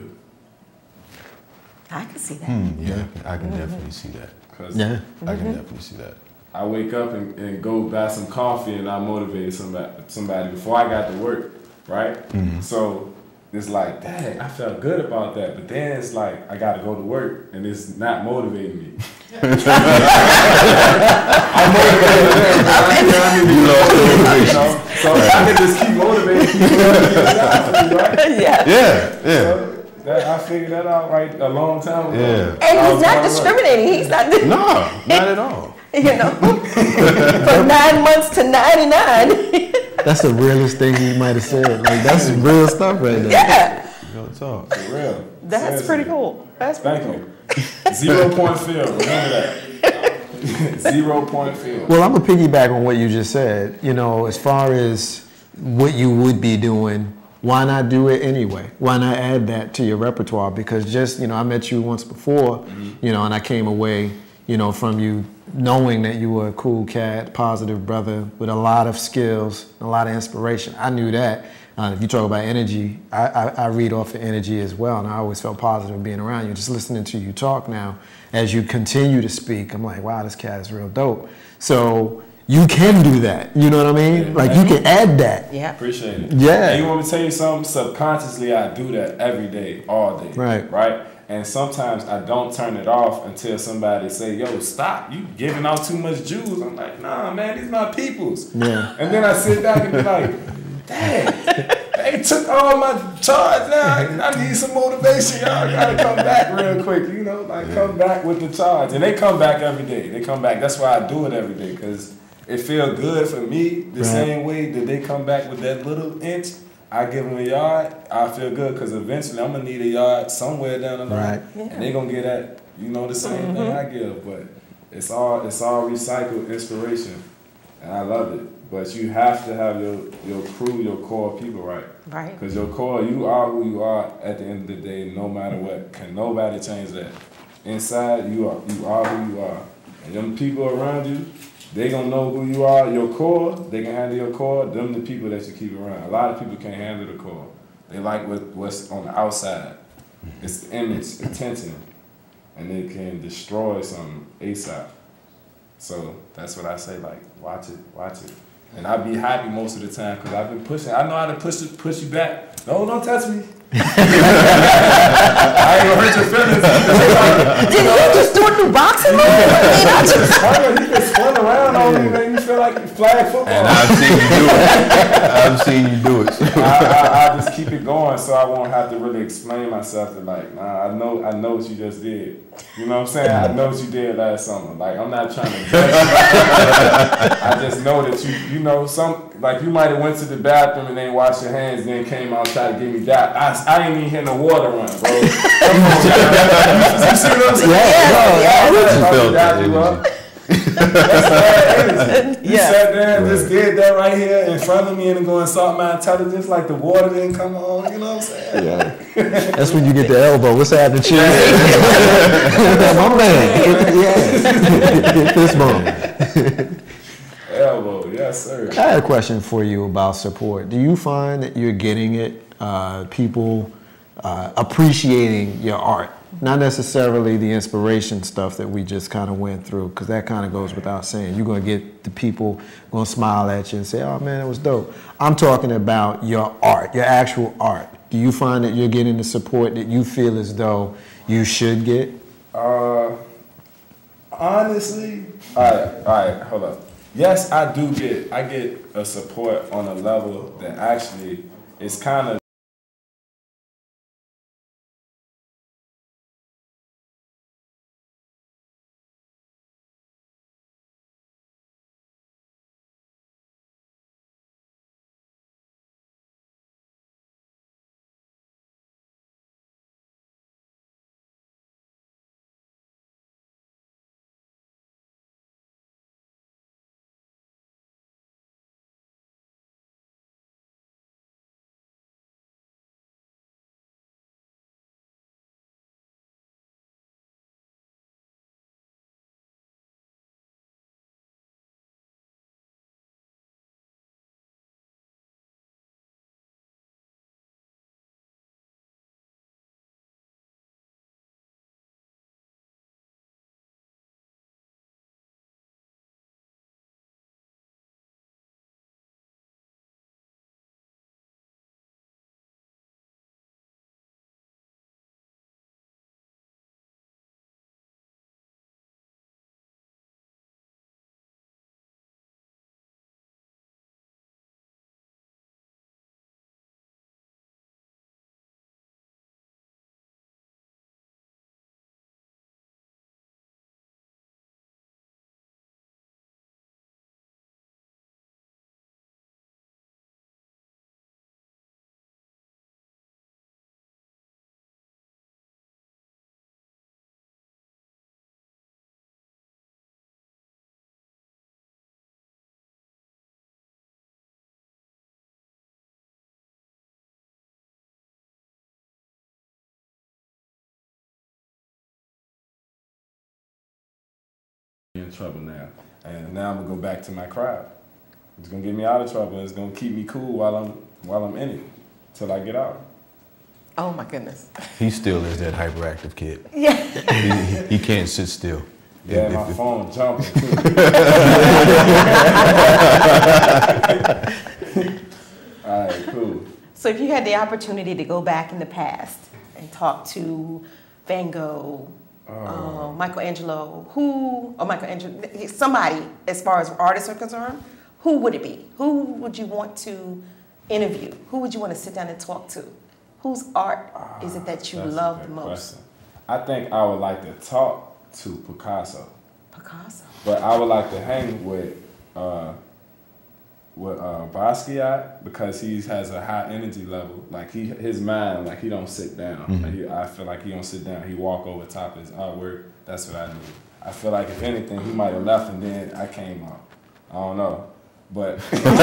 [SPEAKER 10] I can see that.
[SPEAKER 8] Hmm, yeah, I can definitely see that.
[SPEAKER 9] Cause
[SPEAKER 1] Yeah.
[SPEAKER 8] I can definitely see that.
[SPEAKER 9] I wake up and, and go buy some coffee and I motivated somebody somebody before I got to work, right? So it's like, dang, I felt good about that. But then it's like I gotta go to work and it's not motivating me. I'm motivated. You know? So I can just keep motivating people, right?
[SPEAKER 10] Yeah.
[SPEAKER 8] Yeah, yeah.
[SPEAKER 9] So that, I figured that out right a long time ago.
[SPEAKER 8] Yeah.
[SPEAKER 10] And
[SPEAKER 9] I
[SPEAKER 10] he's
[SPEAKER 9] was
[SPEAKER 10] not
[SPEAKER 9] going to work.
[SPEAKER 10] discriminating. He's not,
[SPEAKER 8] No, not at all.
[SPEAKER 10] you know, from nine months to ninety-nine.
[SPEAKER 1] That's the realest thing he might have said. Like, that's real stuff right there.
[SPEAKER 10] Yeah,
[SPEAKER 8] Real talk.
[SPEAKER 9] For real.
[SPEAKER 10] that's
[SPEAKER 9] Seriously.
[SPEAKER 10] pretty cool. That's pretty
[SPEAKER 9] Thank
[SPEAKER 10] cool.
[SPEAKER 9] you. Zero point field. Remember that. Zero point field.
[SPEAKER 1] Well, I'm gonna piggyback on what you just said. You know, as far as what you would be doing, why not do it anyway? Why not add that to your repertoire? Because just, you know, I met you once before, you know, and I came away, you know, from you knowing that you were a cool cat, positive brother with a lot of skills, a lot of inspiration. I knew that. Uh, if you talk about energy, I, I, I read off of energy as well, and I always felt positive being around you. Just listening to you talk now, as you continue to speak, I'm like, wow, this cat is real dope. So you can do that, you know what I mean? Like, you can add that.
[SPEAKER 10] Yeah.
[SPEAKER 9] Appreciate it.
[SPEAKER 1] Yeah.
[SPEAKER 9] And you want me to tell you something? Subconsciously, I do that every day, all day.
[SPEAKER 1] Right.
[SPEAKER 9] Right? And sometimes I don't turn it off until somebody say, yo, stop. You giving out too much juice. I'm like, nah, man, these my peoples.
[SPEAKER 1] Yeah.
[SPEAKER 9] And then I sit back and be like, dang, they took all my charge now. I, I need some motivation. Y'all gotta come back real quick, you know, like come back with the charge. And they come back every day. They come back. That's why I do it every day, because it feels good for me the
[SPEAKER 1] Right.
[SPEAKER 9] same way that they come back with that little inch. I give them a yard, I feel good, because eventually I'm going to need a yard somewhere down the line.
[SPEAKER 1] Right.
[SPEAKER 10] Yeah.
[SPEAKER 9] And they're going to get that, you know, the same thing I give. But it's all it's all recycled inspiration. And I love it. But you have to have your, your crew, your core people right.
[SPEAKER 10] Right.
[SPEAKER 9] Because your core, you are who you are at the end of the day, no matter what. Can nobody change that. Inside, you are you are who you are. And them people around you, they gonna know who you are. Your core, they can handle your core. Them the people that you keep around. A lot of people can't handle the core. They like what, what's on the outside. It's the image, attention, and they can destroy something ASAP. So that's what I say, like, watch it, watch it. And I be happy most of the time because I've been pushing. I know how to push it, push you back. No, don't touch me. I ain't gonna hurt your feelings.
[SPEAKER 10] Did you just do a new boxing move? I just
[SPEAKER 9] you can spin around on me, man. You feel like you flag football.
[SPEAKER 8] And I've seen you do it. I've seen you do it.
[SPEAKER 9] I, I, I just keep it going so I won't have to really explain myself to like, nah, I know I know what you just did. You know what I'm saying? I know what you did last summer. Like, I'm not trying to judge you. I just know that you, you know, some, like you might have went to the bathroom and then washed your hands and then came out and tried to give me that. I, I ain't even hear no water run, bro. Come on, you see what I'm saying?
[SPEAKER 10] Yeah, yeah.
[SPEAKER 9] yeah. That's bad energy. You
[SPEAKER 10] Yeah.
[SPEAKER 9] sat there and just did that right here in front of me and go insult my intelligence like the water didn't come on. You know what I'm saying?
[SPEAKER 1] Yeah. That's when you get the elbow. What's happening, Chief? My man. Yeah. This moment.
[SPEAKER 9] Elbow, yes, sir.
[SPEAKER 1] I had a question for you about support. Do you find that you're getting it, uh, people uh, appreciating your art? Not necessarily the inspiration stuff that we just kind of went through, because that kind of goes without saying. You're going to get the people going to smile at you and say, oh, man, it was dope. I'm talking about your art, your actual art. Do you find that you're getting the support that you feel as though you should get?
[SPEAKER 9] Uh, honestly, all right, all right, hold up. Yes, I do get, I get a support on a level that actually is kind of in trouble now. And now I'm gonna go back to my crowd. It's gonna get me out of trouble. It's gonna keep me cool while I'm while I'm in it, till I get out.
[SPEAKER 10] Oh my goodness.
[SPEAKER 8] He still is that hyperactive kid.
[SPEAKER 10] Yeah.
[SPEAKER 8] He, he, he can't sit still.
[SPEAKER 9] Yeah,
[SPEAKER 8] If-
[SPEAKER 9] my
[SPEAKER 8] if-
[SPEAKER 9] phone jumping too. All right, cool.
[SPEAKER 10] So if you had the opportunity to go back in the past and talk to Van Gogh, uh, Michelangelo, who, or Michelangelo, somebody as far as artists are concerned, who would it be? Who would you want to interview? Who would you want to sit down and talk to? Whose art is it that you
[SPEAKER 9] That's a
[SPEAKER 10] love
[SPEAKER 9] good
[SPEAKER 10] the most?
[SPEAKER 9] question. I think I would like to talk to Picasso,
[SPEAKER 10] Picasso.
[SPEAKER 9] but I would like to hang with uh, with uh, Basquiat because he has a high energy level. Like he, his mind, like he don't sit down.
[SPEAKER 8] Mm-hmm.
[SPEAKER 9] Like he, I feel like he don't sit down. He walk over top of his artwork. That's what I need. I feel like if anything, he might have left and then I came up. I don't know, but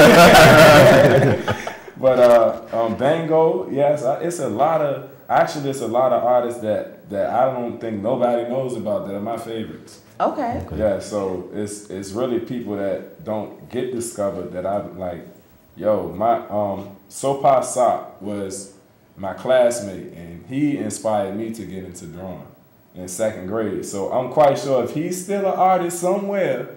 [SPEAKER 9] but uh, um, Van Gogh, yes, I, it's a lot of actually it's a lot of artists that that I don't think nobody knows about that are my favorites.
[SPEAKER 10] Okay.
[SPEAKER 9] Yeah, so it's it's really people that don't get discovered that I like. Yo, my um Sopa Sok was my classmate, and he inspired me to get into drawing in second grade. So I'm quite sure if he's still an artist somewhere,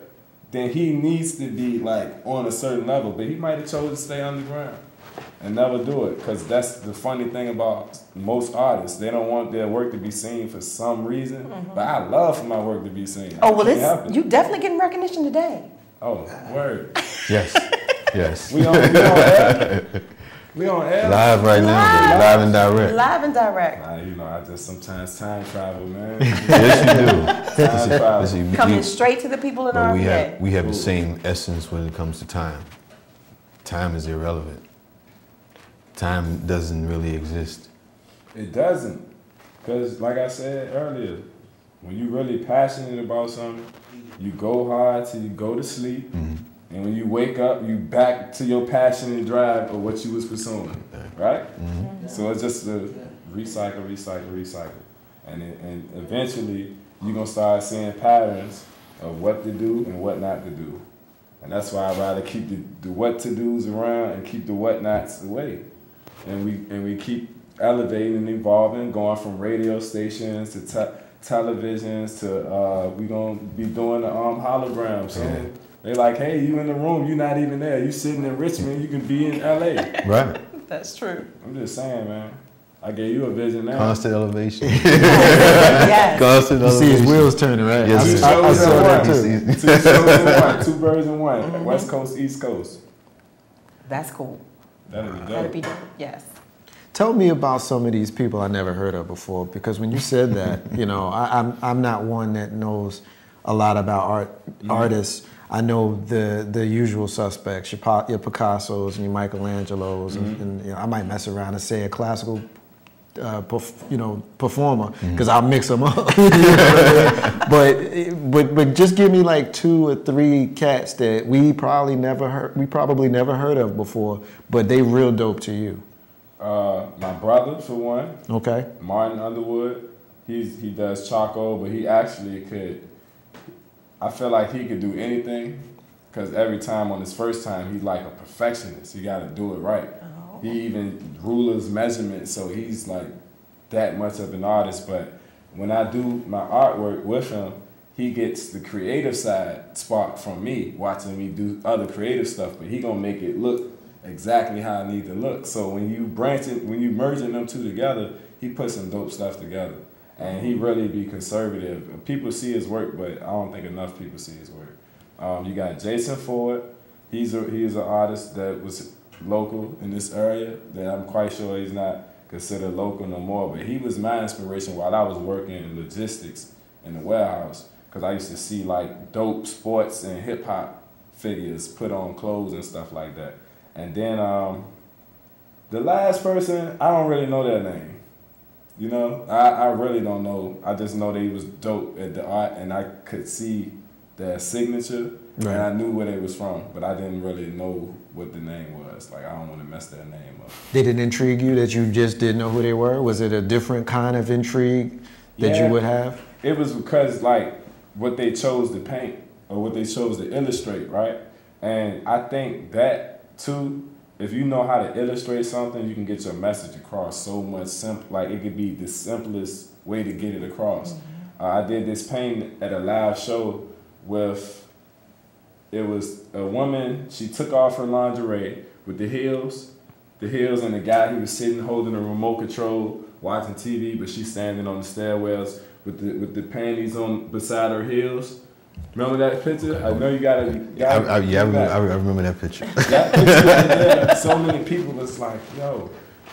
[SPEAKER 9] then he needs to be like on a certain level. But he might have chosen to stay underground and never do it, because that's the funny thing about most artists. They don't want their work to be seen for some reason. Mm-hmm. But I love for my work to be seen.
[SPEAKER 10] Oh, well, it's, you definitely getting recognition today.
[SPEAKER 9] Oh, word.
[SPEAKER 8] Yes, yes.
[SPEAKER 9] We on, we on air? We on air?
[SPEAKER 8] Live right now, live, live and direct.
[SPEAKER 10] Live and direct.
[SPEAKER 9] Nah, you know, I just sometimes time travel, man.
[SPEAKER 8] Yes, you do.
[SPEAKER 9] Time travel.
[SPEAKER 8] Listen,
[SPEAKER 10] Coming
[SPEAKER 8] you,
[SPEAKER 10] straight to the people in
[SPEAKER 8] but
[SPEAKER 10] R V A.
[SPEAKER 8] we have, we have the same essence when it comes to time. Time is irrelevant. Time doesn't really exist.
[SPEAKER 9] It doesn't. Because like I said earlier, when you're really passionate about something, you go hard till you go to sleep. Mm-hmm. And when you wake up, you back to your passion and drive of what you was pursuing, right? Mm-hmm. So it's just a recycle, recycle, recycle. And, it, and eventually, you're going to start seeing patterns of what to do and what not to do. And that's why I'd rather keep the, the what-to-dos around and keep the what-nots away. And we and we keep elevating and evolving, going from radio stations to te televisions to uh, we gonna be doing the um, holograms. So yeah. They like, hey, you in the room, you're not even there. You sitting in Richmond, you can be in L A.
[SPEAKER 8] Right.
[SPEAKER 10] That's true.
[SPEAKER 9] I'm just saying, man. I gave you a vision now.
[SPEAKER 8] Constant elevation.
[SPEAKER 10] Yes.
[SPEAKER 8] Constant
[SPEAKER 1] you
[SPEAKER 8] elevation.
[SPEAKER 1] see his wheels turning, right?
[SPEAKER 9] Yes,
[SPEAKER 1] I, I, I, I saw that
[SPEAKER 9] too.
[SPEAKER 1] too.
[SPEAKER 9] Two shows in one, two birds in one. Mm-hmm. West Coast, East Coast.
[SPEAKER 10] That's cool.
[SPEAKER 9] That'd be dope.
[SPEAKER 10] That'd be dope, yes.
[SPEAKER 1] Tell me about some of these people I never heard of before, because when you said that, you know, I, I'm I'm not one that knows a lot about art mm-hmm. artists. I know the the usual suspects, your, your Picassos and your Michelangelos, mm-hmm. and, and you know, I might mess around and say a classical, uh, perf, you know, performer, because mm-hmm. I'll mix them up. but but but just give me like two or three cats that we probably never heard, we probably never heard of before, but they real dope to you.
[SPEAKER 9] Uh, my brother, for one.
[SPEAKER 1] Okay.
[SPEAKER 9] Martin Underwood. He's he does Chaco, but he actually could. I feel like he could do anything, because every time on his first time, he's like a perfectionist. He got to do it right. Oh. He even rulers measurements, so he's like that much of an artist. But when I do my artwork with him, he gets the creative side sparked from me, watching me do other creative stuff. But he gonna make it look exactly how I need to look. So when you branching, when you merging them two together, he puts some dope stuff together. And he really be conservative. People see his work, but I don't think enough people see his work. Um, you got Jason Ford. He's a, he's an artist that was local in this area that I'm quite sure he's not considered local no more. But he was my inspiration while I was working in logistics in the warehouse, because I used to see like dope sports and hip hop figures put on clothes and stuff like that. And then um, the last person, I don't really know their name. You know, I, I really don't know. I just know they was dope at the art, and I could see their signature, right. And I knew where they was from, but I didn't really know what the name was. Like, I don't want to mess their name up.
[SPEAKER 1] Did it intrigue you that you just didn't know who they were? Was it a different kind of intrigue that
[SPEAKER 9] yeah,
[SPEAKER 1] you would have?
[SPEAKER 9] It was because, like, what they chose to paint or what they chose to illustrate, right? And I think that, too, if you know how to illustrate something, you can get your message across so much simple. Like, it could be the simplest way to get it across. Mm-hmm. uh, I did this painting at a live show with, it was a woman, she took off her lingerie with the heels, the heels and the guy, he was sitting holding a remote control, watching T V, but she's standing on the stairwells with the, with the panties on beside her heels. Remember that picture? Okay. I know you gotta. You gotta
[SPEAKER 8] I, I, yeah, I remember, I remember that picture.
[SPEAKER 9] That picture right there, so many people was like, yo,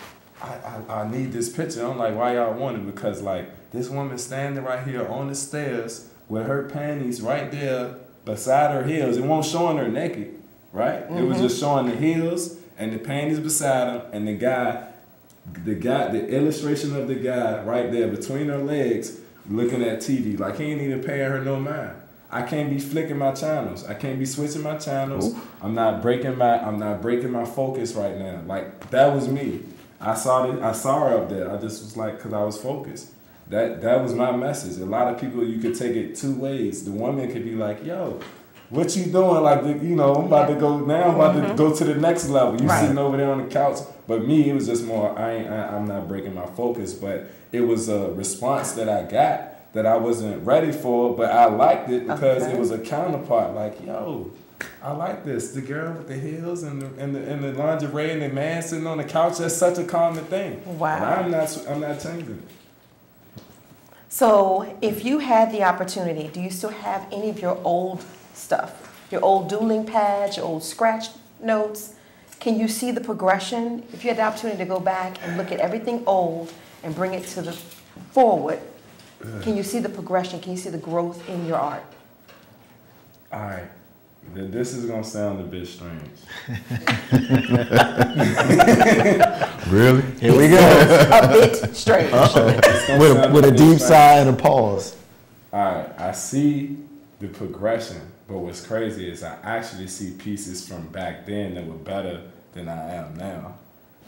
[SPEAKER 9] I, I, I need this picture. I'm like, why y'all want it? Because, like, this woman standing right here on the stairs with her panties right there beside her heels. It wasn't showing her naked, right? Mm-hmm. It was just showing the heels and the panties beside her, and the guy, the guy, the illustration of the guy right there between her legs looking at T V. Like, he ain't even paying her no mind. I can't be flicking my channels. I can't be switching my channels. Ooh. I'm not breaking my I'm not breaking my focus right now. Like, that was me. I saw it, I saw her up there. I just was like, cause I was focused. That that was my message. A lot of people, you could take it two ways. The woman could be like, yo, what you doing? Like, you know, I'm about to go now. I'm about mm-hmm. to go to the next level. You right. sitting over there on the couch. But me, it was just more. I ain't. I, I'm not breaking my focus. But it was a response that I got that I wasn't ready for, but I liked it because
[SPEAKER 10] Okay.
[SPEAKER 9] it was a counterpart. Like, yo, I like this. The girl with the heels and the and the, and the lingerie and the man sitting on the couch. That's such a common thing.
[SPEAKER 10] Wow.
[SPEAKER 9] And I'm not. I'm not changing it.
[SPEAKER 10] So, if you had the opportunity, do you still have any of your old stuff? Your old dueling pads, your old scratch notes? Can you see the progression? If you had the opportunity to go back and look at everything old and bring it to the forward, can you see the progression? Can you see the growth in your art?
[SPEAKER 9] All right. Th- This is gonna sound a bit strange.
[SPEAKER 8] Really?
[SPEAKER 1] Here we go.
[SPEAKER 10] A bit strange.
[SPEAKER 1] Uh-oh. With a, with a deep sigh and a pause.
[SPEAKER 9] All right, I see the progression, but what's crazy is I actually see pieces from back then that were better than I am now.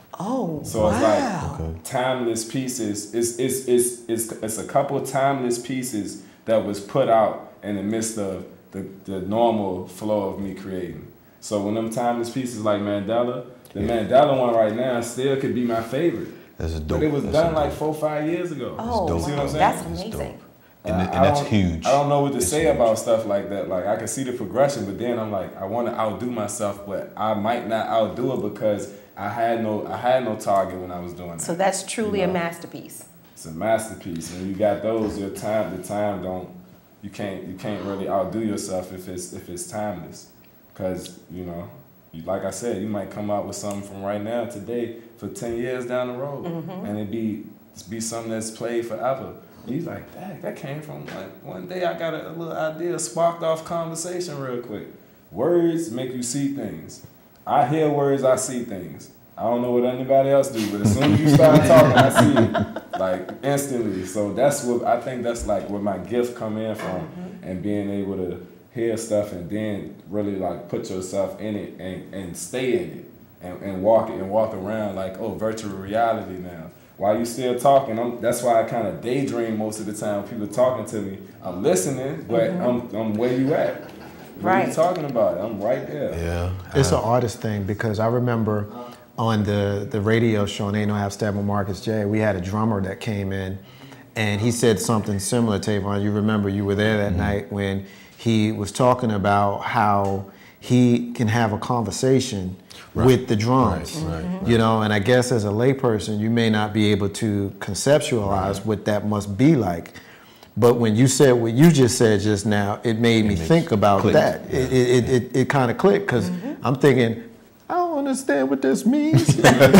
[SPEAKER 10] Oh,
[SPEAKER 9] So
[SPEAKER 10] wow.
[SPEAKER 9] it's like
[SPEAKER 8] Okay.
[SPEAKER 9] timeless pieces. It's, it's, it's, it's, it's a couple of timeless pieces that was put out in the midst of the, the normal flow of me creating. So when them timeless pieces like Mandela, the
[SPEAKER 8] Yeah.
[SPEAKER 9] Mandela one right now still could be my favorite.
[SPEAKER 8] That's a dope.
[SPEAKER 9] But it was
[SPEAKER 8] that's
[SPEAKER 9] done
[SPEAKER 8] a
[SPEAKER 9] like
[SPEAKER 8] dope.
[SPEAKER 9] four, five years ago.
[SPEAKER 10] Oh,
[SPEAKER 8] dope.
[SPEAKER 9] See what I'm saying?
[SPEAKER 10] that's
[SPEAKER 8] That's
[SPEAKER 10] amazing.
[SPEAKER 8] dope. And,
[SPEAKER 9] Uh,
[SPEAKER 8] and
[SPEAKER 9] I
[SPEAKER 8] that's
[SPEAKER 9] don't-
[SPEAKER 8] huge.
[SPEAKER 9] I don't know what to
[SPEAKER 8] It's
[SPEAKER 9] say
[SPEAKER 8] huge.
[SPEAKER 9] about stuff like that. Like I can see the progression, but then I'm like, I want to outdo myself, but I might not outdo it because I had no, I had no target when I was doing that.
[SPEAKER 10] So that's truly
[SPEAKER 9] You
[SPEAKER 10] a
[SPEAKER 9] know?
[SPEAKER 10] masterpiece.
[SPEAKER 9] It's a masterpiece, and you got those. Your time, the time don't. You can't, you can't really outdo yourself if it's if it's timeless, because you know, you, like I said, you might come out with something from right now today for ten years down the road, and it be be something that's played forever. He's like, dang, that came from like one day I got a, a little idea sparked off conversation real quick. Words make you see things. I hear words, I see things. I don't know what anybody else do, but as soon as you start talking, I see it like instantly. So that's what I think that's like where my gift come in from, and being able to hear stuff and then really like put yourself in it and, and stay in it and, and walk it and walk around like, oh, virtual reality now. While you still talking, I'm, that's why I kind of daydream most of the time when people talking to me. I'm listening, but I'm, I'm where you at. What are
[SPEAKER 10] Right.
[SPEAKER 9] you talking about? I'm right there.
[SPEAKER 8] Yeah.
[SPEAKER 1] It's
[SPEAKER 8] I-
[SPEAKER 1] an artist thing because I remember on the, the radio show, and Ain't No Half Step with Marcus J, we had a drummer that came in and he said something similar, Tavon. You remember you were there that night when he was talking about how he can have a conversation with the drums.
[SPEAKER 8] Right, right,
[SPEAKER 1] You know, and I guess as a layperson, you may not be able to conceptualize what that must be like. But when you said what you just said just now, it made me
[SPEAKER 8] makes-
[SPEAKER 1] think about
[SPEAKER 8] clicked.
[SPEAKER 1] that. It, it, it, it kind of clicked because I'm thinking, I don't understand what this means.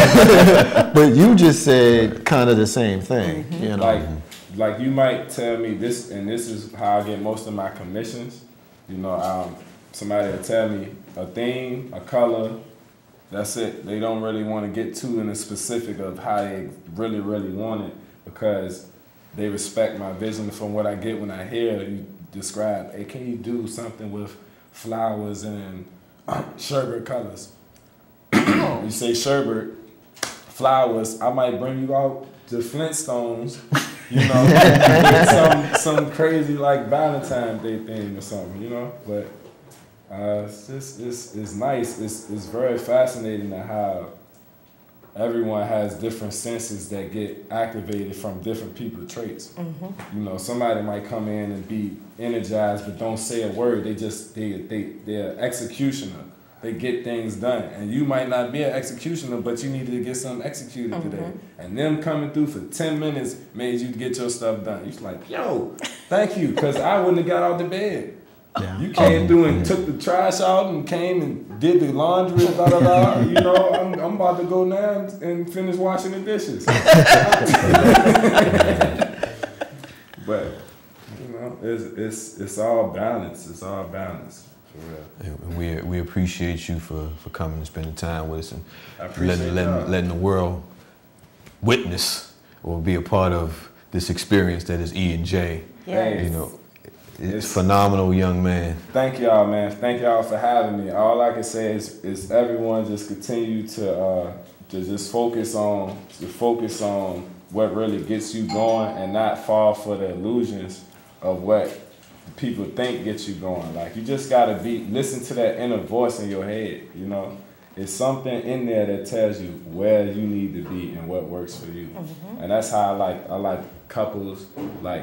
[SPEAKER 1] But you just said kind of the same thing, you know.
[SPEAKER 9] Like, like you might tell me this, and this is how I get most of my commissions. You know, um, somebody will tell me a theme, a color. That's it. They don't really want to get too in the specific of how they really, really want it because they respect my vision from what I get when I hear you describe. Hey, can you do something with flowers and sherbet colors? You say sherbet, flowers, I might bring you out to Flintstones, you know, with some some crazy like Valentine's Day thing or something, you know. But uh, it's just it's it's nice. It's it's very fascinating to how everyone has different senses that get activated from different people's traits. You know, somebody might come in and be energized but don't say a word. They just they they they're executioner. They get things done. And you might not be an executioner, but you needed to get something executed today. And them coming through for ten minutes made you get your stuff done. You're like, yo, thank you, because I wouldn't have got out of bed.
[SPEAKER 1] Yeah.
[SPEAKER 9] You came through and took the trash out and came and did the laundry, da da da. You know, I'm, I'm about to go now and, and finish washing the dishes. But, you know, it's, it's, it's all balance. It's all balance.
[SPEAKER 8] And we we appreciate you for, for coming and spending time with us and
[SPEAKER 9] I appreciate
[SPEAKER 8] letting letting,
[SPEAKER 9] y'all.
[SPEAKER 8] letting the world witness or be a part of this experience that is E and J.
[SPEAKER 10] Yes.
[SPEAKER 8] You know, it's,
[SPEAKER 9] It's-
[SPEAKER 8] phenomenal young man.
[SPEAKER 9] Thank y'all, man. Thank y'all for having me. All I can say is, is everyone just continue to uh, to just focus on to focus on what really gets you going and not fall for the illusions of what people think gets you going. Like you just gotta be listen to that inner voice in your head. You know, it's something in there that tells you where you need to be and what works for you. And that's how I like I like couples like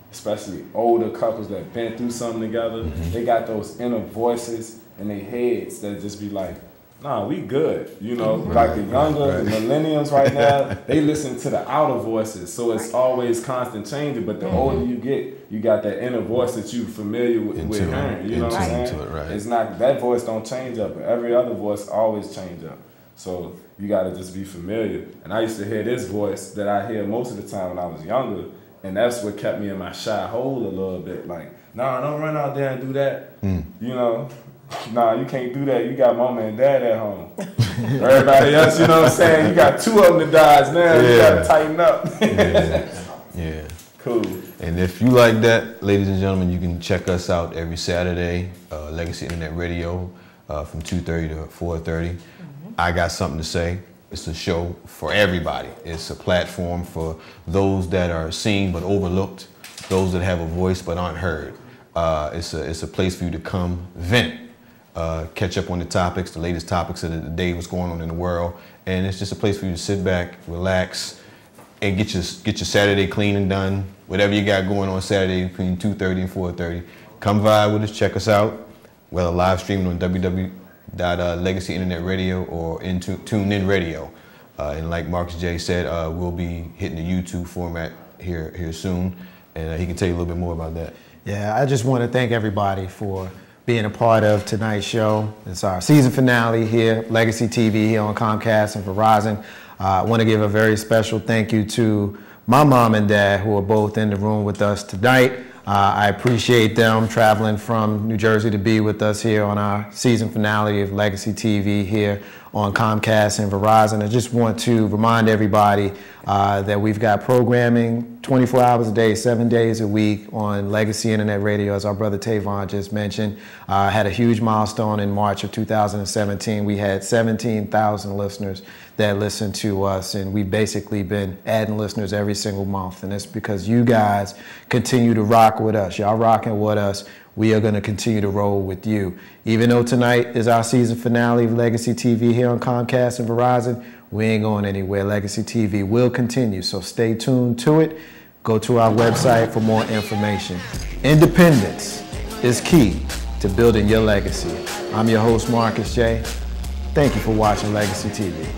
[SPEAKER 9] especially older couples that been through something together, mm-hmm. they got those inner voices in their heads that just be like, nah, we good. You know, right, like the younger right. the millennials right now, they listen to the outer voices. So it's always constant changing. But the mm-hmm. older you get, you got that inner voice that you familiar with, with hearing. You know what I'm saying? It, right. It's not, that voice don't change up. But every other voice always change up. So you got to just be familiar. And I used to hear this voice that I hear most of the time when I was younger. And that's what kept me in my shy hole a little bit. Like, nah, don't run out there and do that. Mm. You know? Nah, you can't do that. You got mama and dad at home. Everybody else, you know what I'm saying? You got two of them that dies now. Yeah. You got to tighten up.
[SPEAKER 8] yeah. yeah.
[SPEAKER 9] Cool.
[SPEAKER 8] And if you like that, ladies and gentlemen, you can check us out every Saturday, uh, Legacy Internet Radio, uh, from two thirty to four thirty. Mm-hmm. I Got Something to Say. It's a show for everybody. It's a platform for those that are seen but overlooked, those that have a voice but aren't heard. Uh, it's a it's a place for you to come vent. Uh, catch up on the topics, the latest topics of the day, what's going on in the world, and it's just a place for you to sit back, relax, and get your get your Saturday cleaning done. Whatever you got going on Saturday between two thirty and four thirty, come vibe with us, check us out. Whether live streaming on w w w dot legacy internet radio or into TuneIn Radio, uh, and like Marcus J said, uh, we'll be hitting the YouTube format here here soon, and uh, he can tell you a little bit more about that.
[SPEAKER 1] Yeah, I just want to thank everybody for being a part of tonight's show. It's our season finale here, Legacy T V here on Comcast and Verizon. Uh, I want to give a very special thank you to my mom and dad, who are both in the room with us tonight. Uh, I appreciate them traveling from New Jersey to be with us here on our season finale of Legacy T V here on Comcast and Verizon. I just want to remind everybody uh, that we've got programming twenty-four hours a day, seven days a week on Legacy Internet Radio, as our brother Tavon just mentioned. Uh, had a huge milestone in March of two thousand seventeen. We had seventeen thousand listeners that listen to us, and we've basically been adding listeners every single month, and it's because you guys continue to rock with us. Y'all rocking with us. We are going to continue to roll with you. Even though tonight is our season finale of Legacy T V here on Comcast and Verizon, we ain't going anywhere. Legacy T V will continue, so stay tuned to it. Go to our website for more information. Independence is key to building your legacy. I'm your host, Marcus J. Thank you for watching Legacy T V.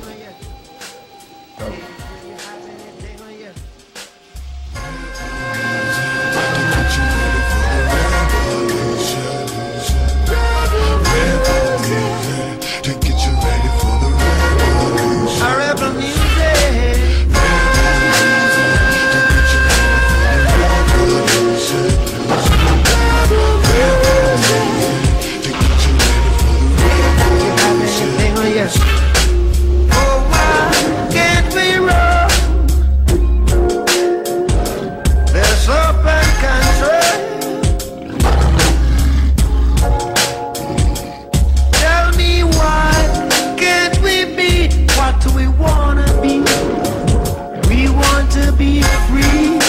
[SPEAKER 11] We want to be free.